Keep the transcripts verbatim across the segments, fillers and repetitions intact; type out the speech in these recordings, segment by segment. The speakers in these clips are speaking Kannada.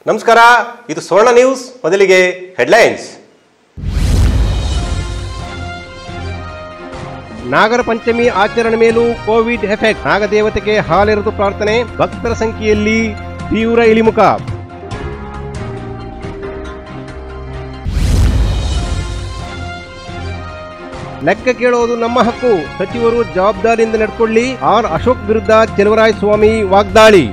ನಮಸ್ಕಾರ, ಇದು ಸುವರ್ಣ ನ್ಯೂಸ್. ಮೊದಲಿಗೆ ಹೆಡ್ಲೈನ್ಸ್. ನಾಗರ ಪಂಚಮಿ ಆಚರಣೆ ಮೇಲೂ ಕೋವಿಡ್ ಎಫೆಕ್ಟ್. ನಾಗದೇವತೆಗೆ ಹಾಲೆರೆದು ಪ್ರಾರ್ಥನೆ, ಭಕ್ತರ ಸಂಖ್ಯೆಯಲ್ಲಿ ತೀವ್ರ ಇಳಿಮುಖ. ಲೆಕ್ಕ ಕೇಳೋದು ನಮ್ಮ ಹಕ್ಕು, ಸಚಿವರು ಜವಾಬ್ದಾರಿಯಿಂದ ನಡ್ಕೊಳ್ಳಿ. ಆರ್ ಅಶೋಕ್ ವಿರುದ್ಧ ಚೆಲುವರಾಯಸ್ವಾಮಿ ವಾಗ್ದಾಳಿ.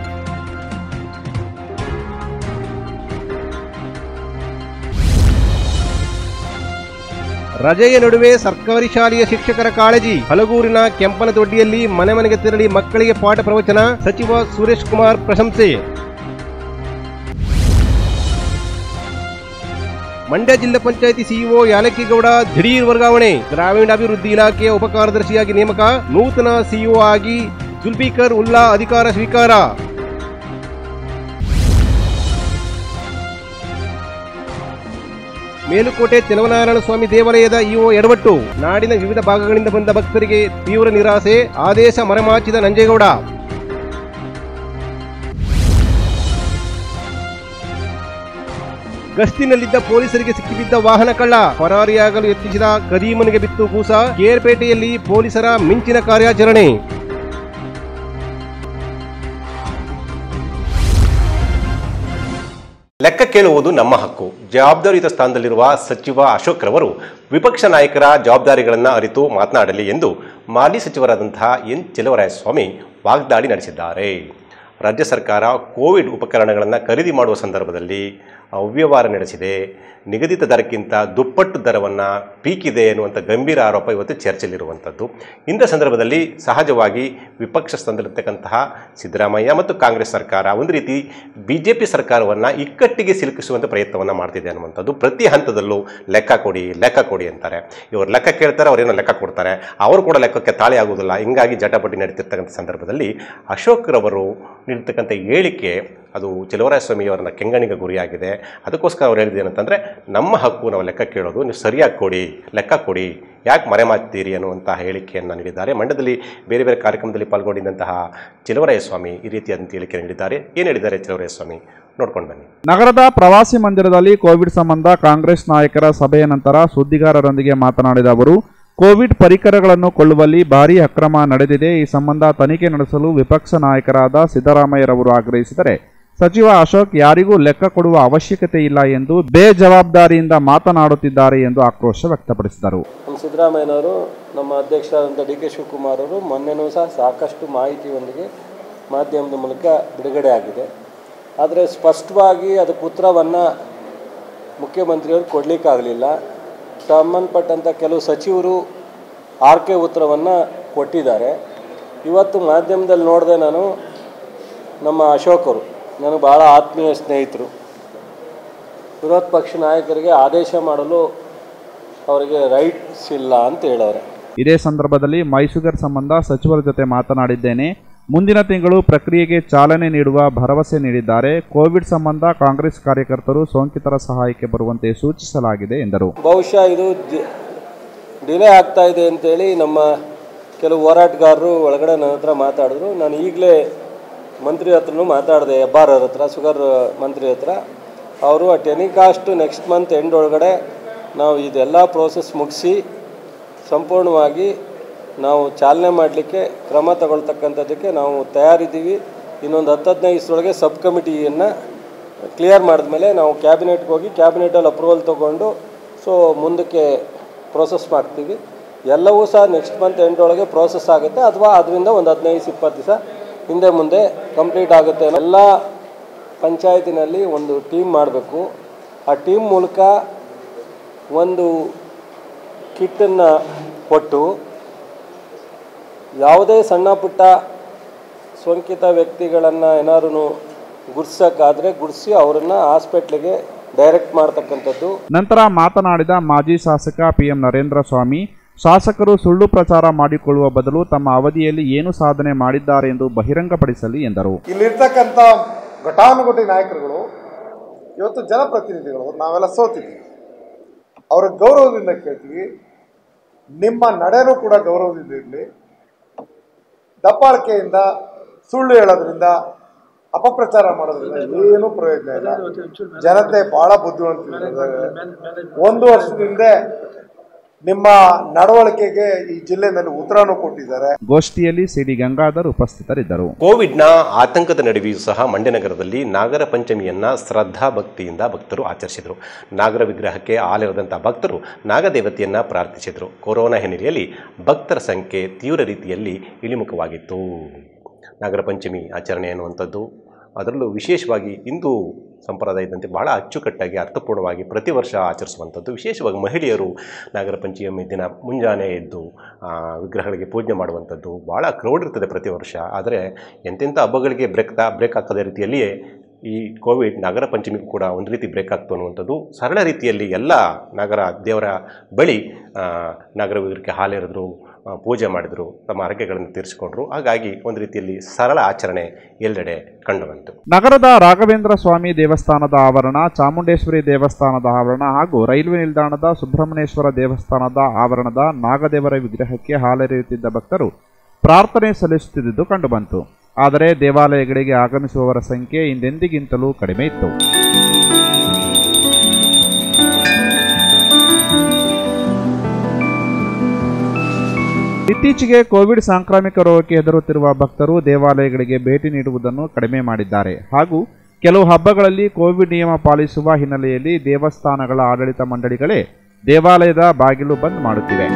ರಜೆಯ ನಡುವೆ ಸರ್ಕಾರಿ ಶಾಲೆಯ ಶಿಕ್ಷಕರ ಕಾಳಜಿ. ಹಲಗೂರಿನ ಕೆಂಪನದೊಡ್ಡಿಯಲ್ಲಿ ಮನೆ ಮನೆಗೆ ತೆರಳಿ ಮಕ್ಕಳಿಗೆ ಪಾಠ ಪ್ರವಚನ. ಸಚಿವ ಸುರೇಶ್ ಕುಮಾರ್ ಪ್ರಶಂಸೆ. ಮಂಡ್ಯ ಜಿಲ್ಲಾ ಪಂಚಾಯಿತಿ ಸಿಇಒ ಯಾಲಕ್ಕಿಗೌಡ ದಿಢೀರ್ ವರ್ಗಾವಣೆ. ಗ್ರಾಮೀಣಾಭಿವೃದ್ಧಿ ಇಲಾಖೆಯ ಉಪಕಾರ್ಯದರ್ಶಿಯಾಗಿ ನೇಮಕ. ನೂತನ ಸಿಇಒ ಆಗಿ ಜುಲ್ಫಿಕರ್ ಉಲ್ಲಾ ಅಧಿಕಾರ ಸ್ವೀಕಾರ. ಮೇಲುಕೋಟೆ ಚೆಲುವನಾರಾಯಣ ಸ್ವಾಮಿ ದೇವಾಲಯದ ಇಒ ಎಡವಟ್ಟು. ನಾಡಿನ ವಿವಿಧ ಭಾಗಗಳಿಂದ ಬಂದ ಭಕ್ತರಿಗೆ ತೀವ್ರ ನಿರಾಸೆ. ಆದೇಶ ಮರೆಮಾಚಿದ ನಂಜೇಗೌಡ. ಗಸ್ತಿನಲ್ಲಿದ್ದ ಪೊಲೀಸರಿಗೆ ಸಿಕ್ಕಿಬಿದ್ದ ವಾಹನ ಕಳ್ಳ. ಪರಾರಿಯಾಗಲು ಯತ್ನಿಸಿದ ಕದೀಮನಿಗೆ ಬಿತ್ತು ಕೂಸ. ಕೇರ್ಪೇಟೆಯಲ್ಲಿ ಪೊಲೀಸರ ಮಿಂಚಿನ ಕಾರ್ಯಾಚರಣೆ. ಲೆಕ್ಕ ಕೇಳುವುದು ನಮ್ಮ ಹಕ್ಕು. ಜವಾಬ್ದಾರಿಯುತ ಸ್ಥಾನದಲ್ಲಿರುವ ಸಚಿವ ಅಶೋಕ್ ರವರು ವಿಪಕ್ಷ ನಾಯಕರ ಜವಾಬ್ದಾರಿಗಳನ್ನು ಅರಿತು ಮಾತನಾಡಲಿ ಎಂದು ಮಾಜಿ ಸಚಿವರಾದಂತಹ ಎನ್ ಚೆಲುವರಾಯಸ್ವಾಮಿ ವಾಗ್ದಾಳಿ ನಡೆಸಿದ್ದಾರೆ. ರಾಜ್ಯ ಸರ್ಕಾರ ಕೋವಿಡ್ ಉಪಕರಣಗಳನ್ನು ಖರೀದಿ ಮಾಡುವ ಸಂದರ್ಭದಲ್ಲಿ ಅವ್ಯವಹಾರ ನಡೆಸಿದೆ, ನಿಗದಿತ ದರಕ್ಕಿಂತ ದುಪ್ಪಟ್ಟು ದರವನ್ನು ಪೀಕಿದೆ ಎನ್ನುವಂಥ ಗಂಭೀರ ಆರೋಪ ಇವತ್ತು ಚರ್ಚೆಯಲ್ಲಿರುವಂಥದ್ದು. ಇಂಥ ಸಂದರ್ಭದಲ್ಲಿ ಸಹಜವಾಗಿ ವಿಪಕ್ಷ ಸ್ಥಾನದಲ್ಲಿರ್ತಕ್ಕಂತಹ ಸಿದ್ದರಾಮಯ್ಯ ಮತ್ತು ಕಾಂಗ್ರೆಸ್ ಸರ್ಕಾರ ಒಂದು ರೀತಿ ಬಿ ಜೆ ಪಿ ಸರ್ಕಾರವನ್ನು ಇಕ್ಕಟ್ಟಿಗೆ ಸಿಲುಕಿಸುವಂಥ ಪ್ರಯತ್ನವನ್ನು ಮಾಡ್ತಿದೆ ಅನ್ನುವಂಥದ್ದು. ಪ್ರತಿ ಹಂತದಲ್ಲೂ ಲೆಕ್ಕ ಕೊಡಿ ಲೆಕ್ಕ ಕೊಡಿ ಅಂತಾರೆ. ಇವರು ಲೆಕ್ಕ ಕೇಳ್ತಾರೆ, ಅವರೇನೋ ಲೆಕ್ಕ ಕೊಡ್ತಾರೆ, ಅವರು ಕೂಡ ಲೆಕ್ಕಕ್ಕೆ ತಾಳೆ ಆಗುವುದಿಲ್ಲ. ಹಿಂಗಾಗಿ ಜಟಾಪಟಿ ನಡೀತಿರ್ತಕ್ಕಂಥ ಸಂದರ್ಭದಲ್ಲಿ ಅಶೋಕ್ ರವರು ನೀಡ್ತಕ್ಕಂಥ ಹೇಳಿಕೆ ಅದು ಚೆಲುವರಾಯಸ್ವಾಮಿಯವರನ್ನ ಕೆಂಗಣಿಗೆ ಗುರಿಯಾಗಿದೆ. ಅದಕ್ಕೋಸ್ಕರ ಅವ್ರು ಹೇಳಿದೆ ಏನಂತಂದರೆ, ನಮ್ಮ ಹಕ್ಕು, ನಾವು ಲೆಕ್ಕ ಕೇಳೋದು, ನೀವು ಸರಿಯಾಗಿ ಕೊಡಿ, ಲೆಕ್ಕ ಕೊಡಿ, ಯಾಕೆ ಮರೆಮಾಚ್ತೀರಿ ಅನ್ನುವಂತಹ ಹೇಳಿಕೆಯನ್ನು ನೀಡಿದ್ದಾರೆ. ಮಂಡ್ಯದಲ್ಲಿ ಬೇರೆ ಬೇರೆ ಕಾರ್ಯಕ್ರಮದಲ್ಲಿ ಪಾಲ್ಗೊಂಡಿದ್ದಂತಹ ಚೆಲುವರಾಯಸ್ವಾಮಿ ಈ ರೀತಿಯಾದಂಥ ಹೇಳಿಕೆ ನೀಡಿದ್ದಾರೆ. ಏನು ಹೇಳಿದ್ದಾರೆ ಚೆಲುವರಾಯಸ್ವಾಮಿ ನೋಡ್ಕೊಂಡು ಬನ್ನಿ. ನಗರದ ಪ್ರವಾಸಿ ಮಂದಿರದಲ್ಲಿ ಕೋವಿಡ್ ಸಂಬಂಧ ಕಾಂಗ್ರೆಸ್ ನಾಯಕರ ಸಭೆಯ ನಂತರ ಸುದ್ದಿಗಾರರೊಂದಿಗೆ ಮಾತನಾಡಿದ ಅವರು, ಕೋವಿಡ್ ಪರಿಕರಗಳನ್ನು ಕೊಳ್ಳುವಲ್ಲಿ ಭಾರೀ ಅಕ್ರಮ ನಡೆದಿದೆ. ಈ ಸಂಬಂಧ ತನಿಖೆ ನಡೆಸಲು ವಿಪಕ್ಷ ನಾಯಕರಾದ ಸಿದ್ದರಾಮಯ್ಯರವರು ಆಗ್ರಹಿಸಿದರೆ, ಸಚಿವ ಅಶೋಕ್ ಯಾರಿಗೂ ಲೆಕ್ಕ ಕೊಡುವ ಅವಶ್ಯಕತೆ ಇಲ್ಲ ಎಂದು ಬೇಜವಾಬ್ದಾರಿಯಿಂದ ಮಾತನಾಡುತ್ತಿದ್ದಾರೆ ಎಂದು ಆಕ್ರೋಶ ವ್ಯಕ್ತಪಡಿಸಿದರು. ನಮ್ಮ ಸಿದ್ದರಾಮಯ್ಯನವರು, ನಮ್ಮ ಅಧ್ಯಕ್ಷರಾದಂಥ ಡಿ ಕೆ ಶಿವಕುಮಾರ್ ಅವರು ಮೊನ್ನೆನೂ ಸಹ ಸಾಕಷ್ಟು ಮಾಹಿತಿಯೊಂದಿಗೆ ಮಾಧ್ಯಮದ ಮೂಲಕ ಬಿಡುಗಡೆ ಆಗಿದೆ. ಆದರೆ ಸ್ಪಷ್ಟವಾಗಿ ಅದಕ್ಕೆ ಉತ್ತರವನ್ನು ಮುಖ್ಯಮಂತ್ರಿಯವರು ಕೊಡಲಿಕ್ಕಾಗಲಿಲ್ಲ. ಸಂಬಂಧಪಟ್ಟಂಥ ಕೆಲವು ಸಚಿವರು ಆರ್ಕೆ ಉತ್ತರವನ್ನು ಕೊಟ್ಟಿದ್ದಾರೆ. ಇವತ್ತು ಮಾಧ್ಯಮದಲ್ಲಿ ನೋಡಿದೆ ನಾನು, ನಮ್ಮ ಅಶೋಕರು ನನಗೆ ಭಾಳ ಆತ್ಮೀಯ ಸ್ನೇಹಿತರು, ವಿರೋಧ ಪಕ್ಷ ನಾಯಕರಿಗೆ ಆದೇಶ ಮಾಡಲು ಅವರಿಗೆ ರೈಟ್ಸ್ ಇಲ್ಲ ಅಂತ ಹೇಳೋರೆ. ಇದೇ ಸಂದರ್ಭದಲ್ಲಿ ಮೈಸುಗರ್ ಸಂಬಂಧ ಸಚಿವರ ಜೊತೆ ಮಾತನಾಡಿದ್ದೇನೆ, ಮುಂದಿನ ತಿಂಗಳು ಪ್ರಕ್ರಿಯೆಗೆ ಚಾಲನೆ ನೀಡುವ ಭರವಸೆ ನೀಡಿದ್ದಾರೆ. ಕೋವಿಡ್ ಸಂಬಂಧ ಕಾಂಗ್ರೆಸ್ ಕಾರ್ಯಕರ್ತರು ಸೋಂಕಿತರ ಸಹಾಯಕ್ಕೆ ಬರುವಂತೆ ಸೂಚಿಸಲಾಗಿದೆ ಎಂದರು. ಬಹುಶಃ ಇದು ಡಿಲೇ ಆಗ್ತಾ ಇದೆ ಅಂತೇಳಿ ನಮ್ಮ ಕೆಲವು ಹೋರಾಟಗಾರರು ಒಳಗಡೆ ನನ್ನ ಹತ್ರ ಮಾತಾಡಿದ್ರು. ನಾನು ಈಗಲೇ ಮಂತ್ರಿ ಹತ್ರನೂ ಮಾತಾಡಿದೆ, ಹೆಬ್ಬಾರ್ ಅವ್ರ ಹತ್ರ, ಶುಗರ್ ಮಂತ್ರಿ ಹತ್ರ. ಅವರು ಆ ಟೆನಿಕಾಸ್ಟ್ ನೆಕ್ಸ್ಟ್ ಮಂತ್ ಎಂಡ್ ಒಳಗಡೆ ನಾವು ಇದೆಲ್ಲ ಪ್ರೋಸೆಸ್ ಮುಗಿಸಿ ಸಂಪೂರ್ಣವಾಗಿ ನಾವು ಚಾಲನೆ ಮಾಡಲಿಕ್ಕೆ ಕ್ರಮ ತಗೊಳ್ತಕ್ಕಂಥದ್ದಕ್ಕೆ ನಾವು ತಯಾರಿದ್ದೀವಿ. ಇನ್ನೊಂದು ಹತ್ತು ಹದಿನೈದು ದಿವಸದೊಳಗೆ ಸಬ್ ಕಮಿಟಿಯನ್ನು ಕ್ಲಿಯರ್ ಮಾಡಿದ್ಮೇಲೆ ನಾವು ಕ್ಯಾಬಿನೆಟ್ಗೆ ಹೋಗಿ ಕ್ಯಾಬಿನೆಟಲ್ಲಿ ಅಪ್ರೂವಲ್ ತೊಗೊಂಡು ಸೊ ಮುಂದಕ್ಕೆ ಪ್ರೋಸೆಸ್ ಮಾಡ್ತೀವಿ. ಎಲ್ಲವೂ ಸಹ ನೆಕ್ಸ್ಟ್ ಮಂತ್ ಎಂಡ್ ಒಳಗೆ ಪ್ರೋಸೆಸ್ ಆಗುತ್ತೆ, ಅಥವಾ ಅದರಿಂದ ಒಂದು ಹದಿನೈದು ಇಪ್ಪತ್ತು ದಿವಸ ಹಿಂದೆ ಮುಂದೆ ಕಂಪ್ಲೀಟ್ ಆಗುತ್ತೆ. ಎಲ್ಲ ಪಂಚಾಯತಿನಲ್ಲಿ ಒಂದು ಟೀಮ್ ಮಾಡಬೇಕು. ಆ ಟೀಮ್ ಮೂಲಕ ಒಂದು ಕಿಟ್ಟನ್ನು ಕೊಟ್ಟು ಯಾವುದೇ ಸಣ್ಣ ಪುಟ್ಟ ಸೋಂಕಿತ ವ್ಯಕ್ತಿಗಳನ್ನು ಏನಾದ್ರು ಗುರ್ಸೋಕ್ಕಾದರೆ ಗುರ್ಸಿ ಅವರನ್ನು ಹಾಸ್ಪಿಟ್ಲಿಗೆ ಡೈರೆಕ್ಟ್ ಮಾಡ್ತಕ್ಕಂಥದ್ದು. ನಂತರ ಮಾತನಾಡಿದ ಮಾಜಿ ಶಾಸಕ ಪಿ ಎಂ ನರೇಂದ್ರ ಸ್ವಾಮಿ, ಶಾಸಕರು ಸುಳ್ಳು ಪ್ರಚಾರ ಮಾಡಿಕೊಳ್ಳುವ ಬದಲು ತಮ್ಮ ಅವಧಿಯಲ್ಲಿ ಏನು ಸಾಧನೆ ಮಾಡಿದ್ದಾರೆ ಎಂದು ಬಹಿರಂಗಪಡಿಸಲಿ ಎಂದರು. ಇಲ್ಲಿರ್ತಕ್ಕಂಥ ಘಟಾನುಘಟಿ ನಾಯಕರುಗಳು ಇವತ್ತು ಜನಪ್ರತಿನಿಧಿಗಳು ನಾವೆಲ್ಲ ಸೋತಿದ್ದೀವಿ. ಅವರ ಗೌರವದಿಂದ ಕೇಳ್ತೀವಿ, ನಿಮ್ಮ ನಡೆನೂ ಕೂಡ ಗೌರವದಿಂದ ಇರಲಿ. ದಬ್ಬಾಳಿಕೆಯಿಂದ, ಸುಳ್ಳು ಹೇಳೋದ್ರಿಂದ ಅಪಪ್ರಚಾರ ಮಾಡೋದ್ರಿಂದ ಏನೂ ಪ್ರಯೋಜನ ಇಲ್ಲ. ಜನತೆ ಬಹಳ ಬುದ್ಧಿವಂತಿದ್ದಾರೆ. ಒಂದು ವರ್ಷದ ಹಿಂದೆ ನಿಮ್ಮ ನಡವಳಿಕೆಗೆ ಈ ಜಿಲ್ಲೆಯಲ್ಲಿ ಉತ್ತರನೂ ಕೊಟ್ಟಿದ್ದಾರೆ. ಗೋಷ್ಠಿಯಲ್ಲಿ ಸಿಡಿ ಗಂಗಾಧರ್ ಉಪಸ್ಥಿತರಿದ್ದರು. ಕೋವಿಡ್ನ ಆತಂಕದ ನಡುವೆಯೂ ಸಹ ಮಂಡ್ಯ ನಗರದಲ್ಲಿ ನಾಗರ ಪಂಚಮಿಯನ್ನ ಶ್ರದ್ಧಾ ಭಕ್ತಿಯಿಂದ ಭಕ್ತರು ಆಚರಿಸಿದರು. ನಾಗರ ವಿಗ್ರಹಕ್ಕೆ ಹಾಲೆರೆದಂತಹ ಭಕ್ತರು ನಾಗದೇವತೆಯನ್ನ ಪ್ರಾರ್ಥಿಸಿದರು. ಕೊರೋನಾ ಹಿನ್ನೆಲೆಯಲ್ಲಿ ಭಕ್ತರ ಸಂಖ್ಯೆ ತೀವ್ರ ರೀತಿಯಲ್ಲಿ ಇಳಿಮುಖವಾಗಿತ್ತು. ನಾಗರ ಪಂಚಮಿ ಆಚರಣೆ ಅನ್ನುವಂಥದ್ದು ಅದರಲ್ಲೂ ವಿಶೇಷವಾಗಿ ಹಿಂದೂ ಸಂಪ್ರದಾಯದಂತೆ ಬಹಳ ಅಚ್ಚುಕಟ್ಟಾಗಿ ಅರ್ಥಪೂರ್ಣವಾಗಿ ಪ್ರತಿ ವರ್ಷ ಆಚರಿಸುವಂಥದ್ದು. ವಿಶೇಷವಾಗಿ ಮಹಿಳೆಯರು ನಾಗರ ಪಂಚಮಿ ದಿನ ಮುಂಜಾನೆ ಎದ್ದು ವಿಗ್ರಹಗಳಿಗೆ ಪೂಜೆ ಮಾಡುವಂಥದ್ದು ಭಾಳ ಕ್ರೌಡ್ ಇರ್ತದೆ ಪ್ರತಿ ವರ್ಷ. ಆದರೆ ಎಂತೆಂಥ ಹಬ್ಬಗಳಿಗೆ ಬ್ರೇಕ್ ಬ್ರೇಕ್ ಹಾಕದ ರೀತಿಯಲ್ಲಿಯೇ ಈ ಕೋವಿಡ್ ನಾಗರ ಪಂಚಮಿಗೂ ಕೂಡ ಒಂದು ರೀತಿ ಬ್ರೇಕ್ ಆಗ್ತು ಅನ್ನುವಂಥದ್ದು. ಸರಳ ರೀತಿಯಲ್ಲಿ ಎಲ್ಲ ನಾಗರ ದೇವರ ಬಳಿ ನಾಗರ ವಿಗ್ರಹಕ್ಕೆ ಹಾಲೆರೆದ್ರು, ಪೂಜೆ ಮಾಡಿದರು, ತಮ್ಮ ಹರಕೆಗಳನ್ನು ತೀರಿಸಿಕೊಂಡ್ರು. ಹಾಗಾಗಿ ಒಂದು ರೀತಿಯಲ್ಲಿ ಸರಳ ಆಚರಣೆ ಎಲ್ಲೆಡೆ ಕಂಡುಬಂತು. ನಗರದ ರಾಘವೇಂದ್ರ ಸ್ವಾಮಿ ದೇವಸ್ಥಾನದ ಆವರಣ, ಚಾಮುಂಡೇಶ್ವರಿ ದೇವಸ್ಥಾನದ ಆವರಣ ಹಾಗೂ ರೈಲ್ವೆ ನಿಲ್ದಾಣದ ಸುಬ್ರಹ್ಮಣ್ಯೇಶ್ವರ ದೇವಸ್ಥಾನದ ಆವರಣದ ನಾಗದೇವರ ವಿಗ್ರಹಕ್ಕೆ ಹಾಲೆರೆಯುತ್ತಿದ್ದ ಭಕ್ತರು ಪ್ರಾರ್ಥನೆ ಸಲ್ಲಿಸುತ್ತಿದ್ದುದು ಕಂಡುಬಂತು. ಆದರೆ ದೇವಾಲಯಗಳಿಗೆ ಆಗಮಿಸುವವರ ಸಂಖ್ಯೆ ಹಿಂದೆಂದಿಗಿಂತಲೂ ಕಡಿಮೆ ಇತ್ತು. ಇತ್ತೀಚೆಗೆ ಕೋವಿಡ್ ಸಾಂಕ್ರಾಮಿಕ ರೋಗಕ್ಕೆ ಹೆದರುತ್ತಿರುವ ಭಕ್ತರು ದೇವಾಲಯಗಳಿಗೆ ಭೇಟಿ ನೀಡುವುದನ್ನು ಕಡಿಮೆ ಮಾಡಿದ್ದಾರೆ. ಹಾಗೂ ಕೆಲವು ಹಬ್ಬಗಳಲ್ಲಿ ಕೋವಿಡ್ ನಿಯಮ ಪಾಲಿಸುವ ಹಿನ್ನೆಲೆಯಲ್ಲಿ ದೇವಸ್ಥಾನಗಳ ಆಡಳಿತ ಮಂಡಳಿಗಳೇ ದೇವಾಲಯದ ಬಾಗಿಲು ಬಂದ್ ಮಾಡುತ್ತಿವೆ.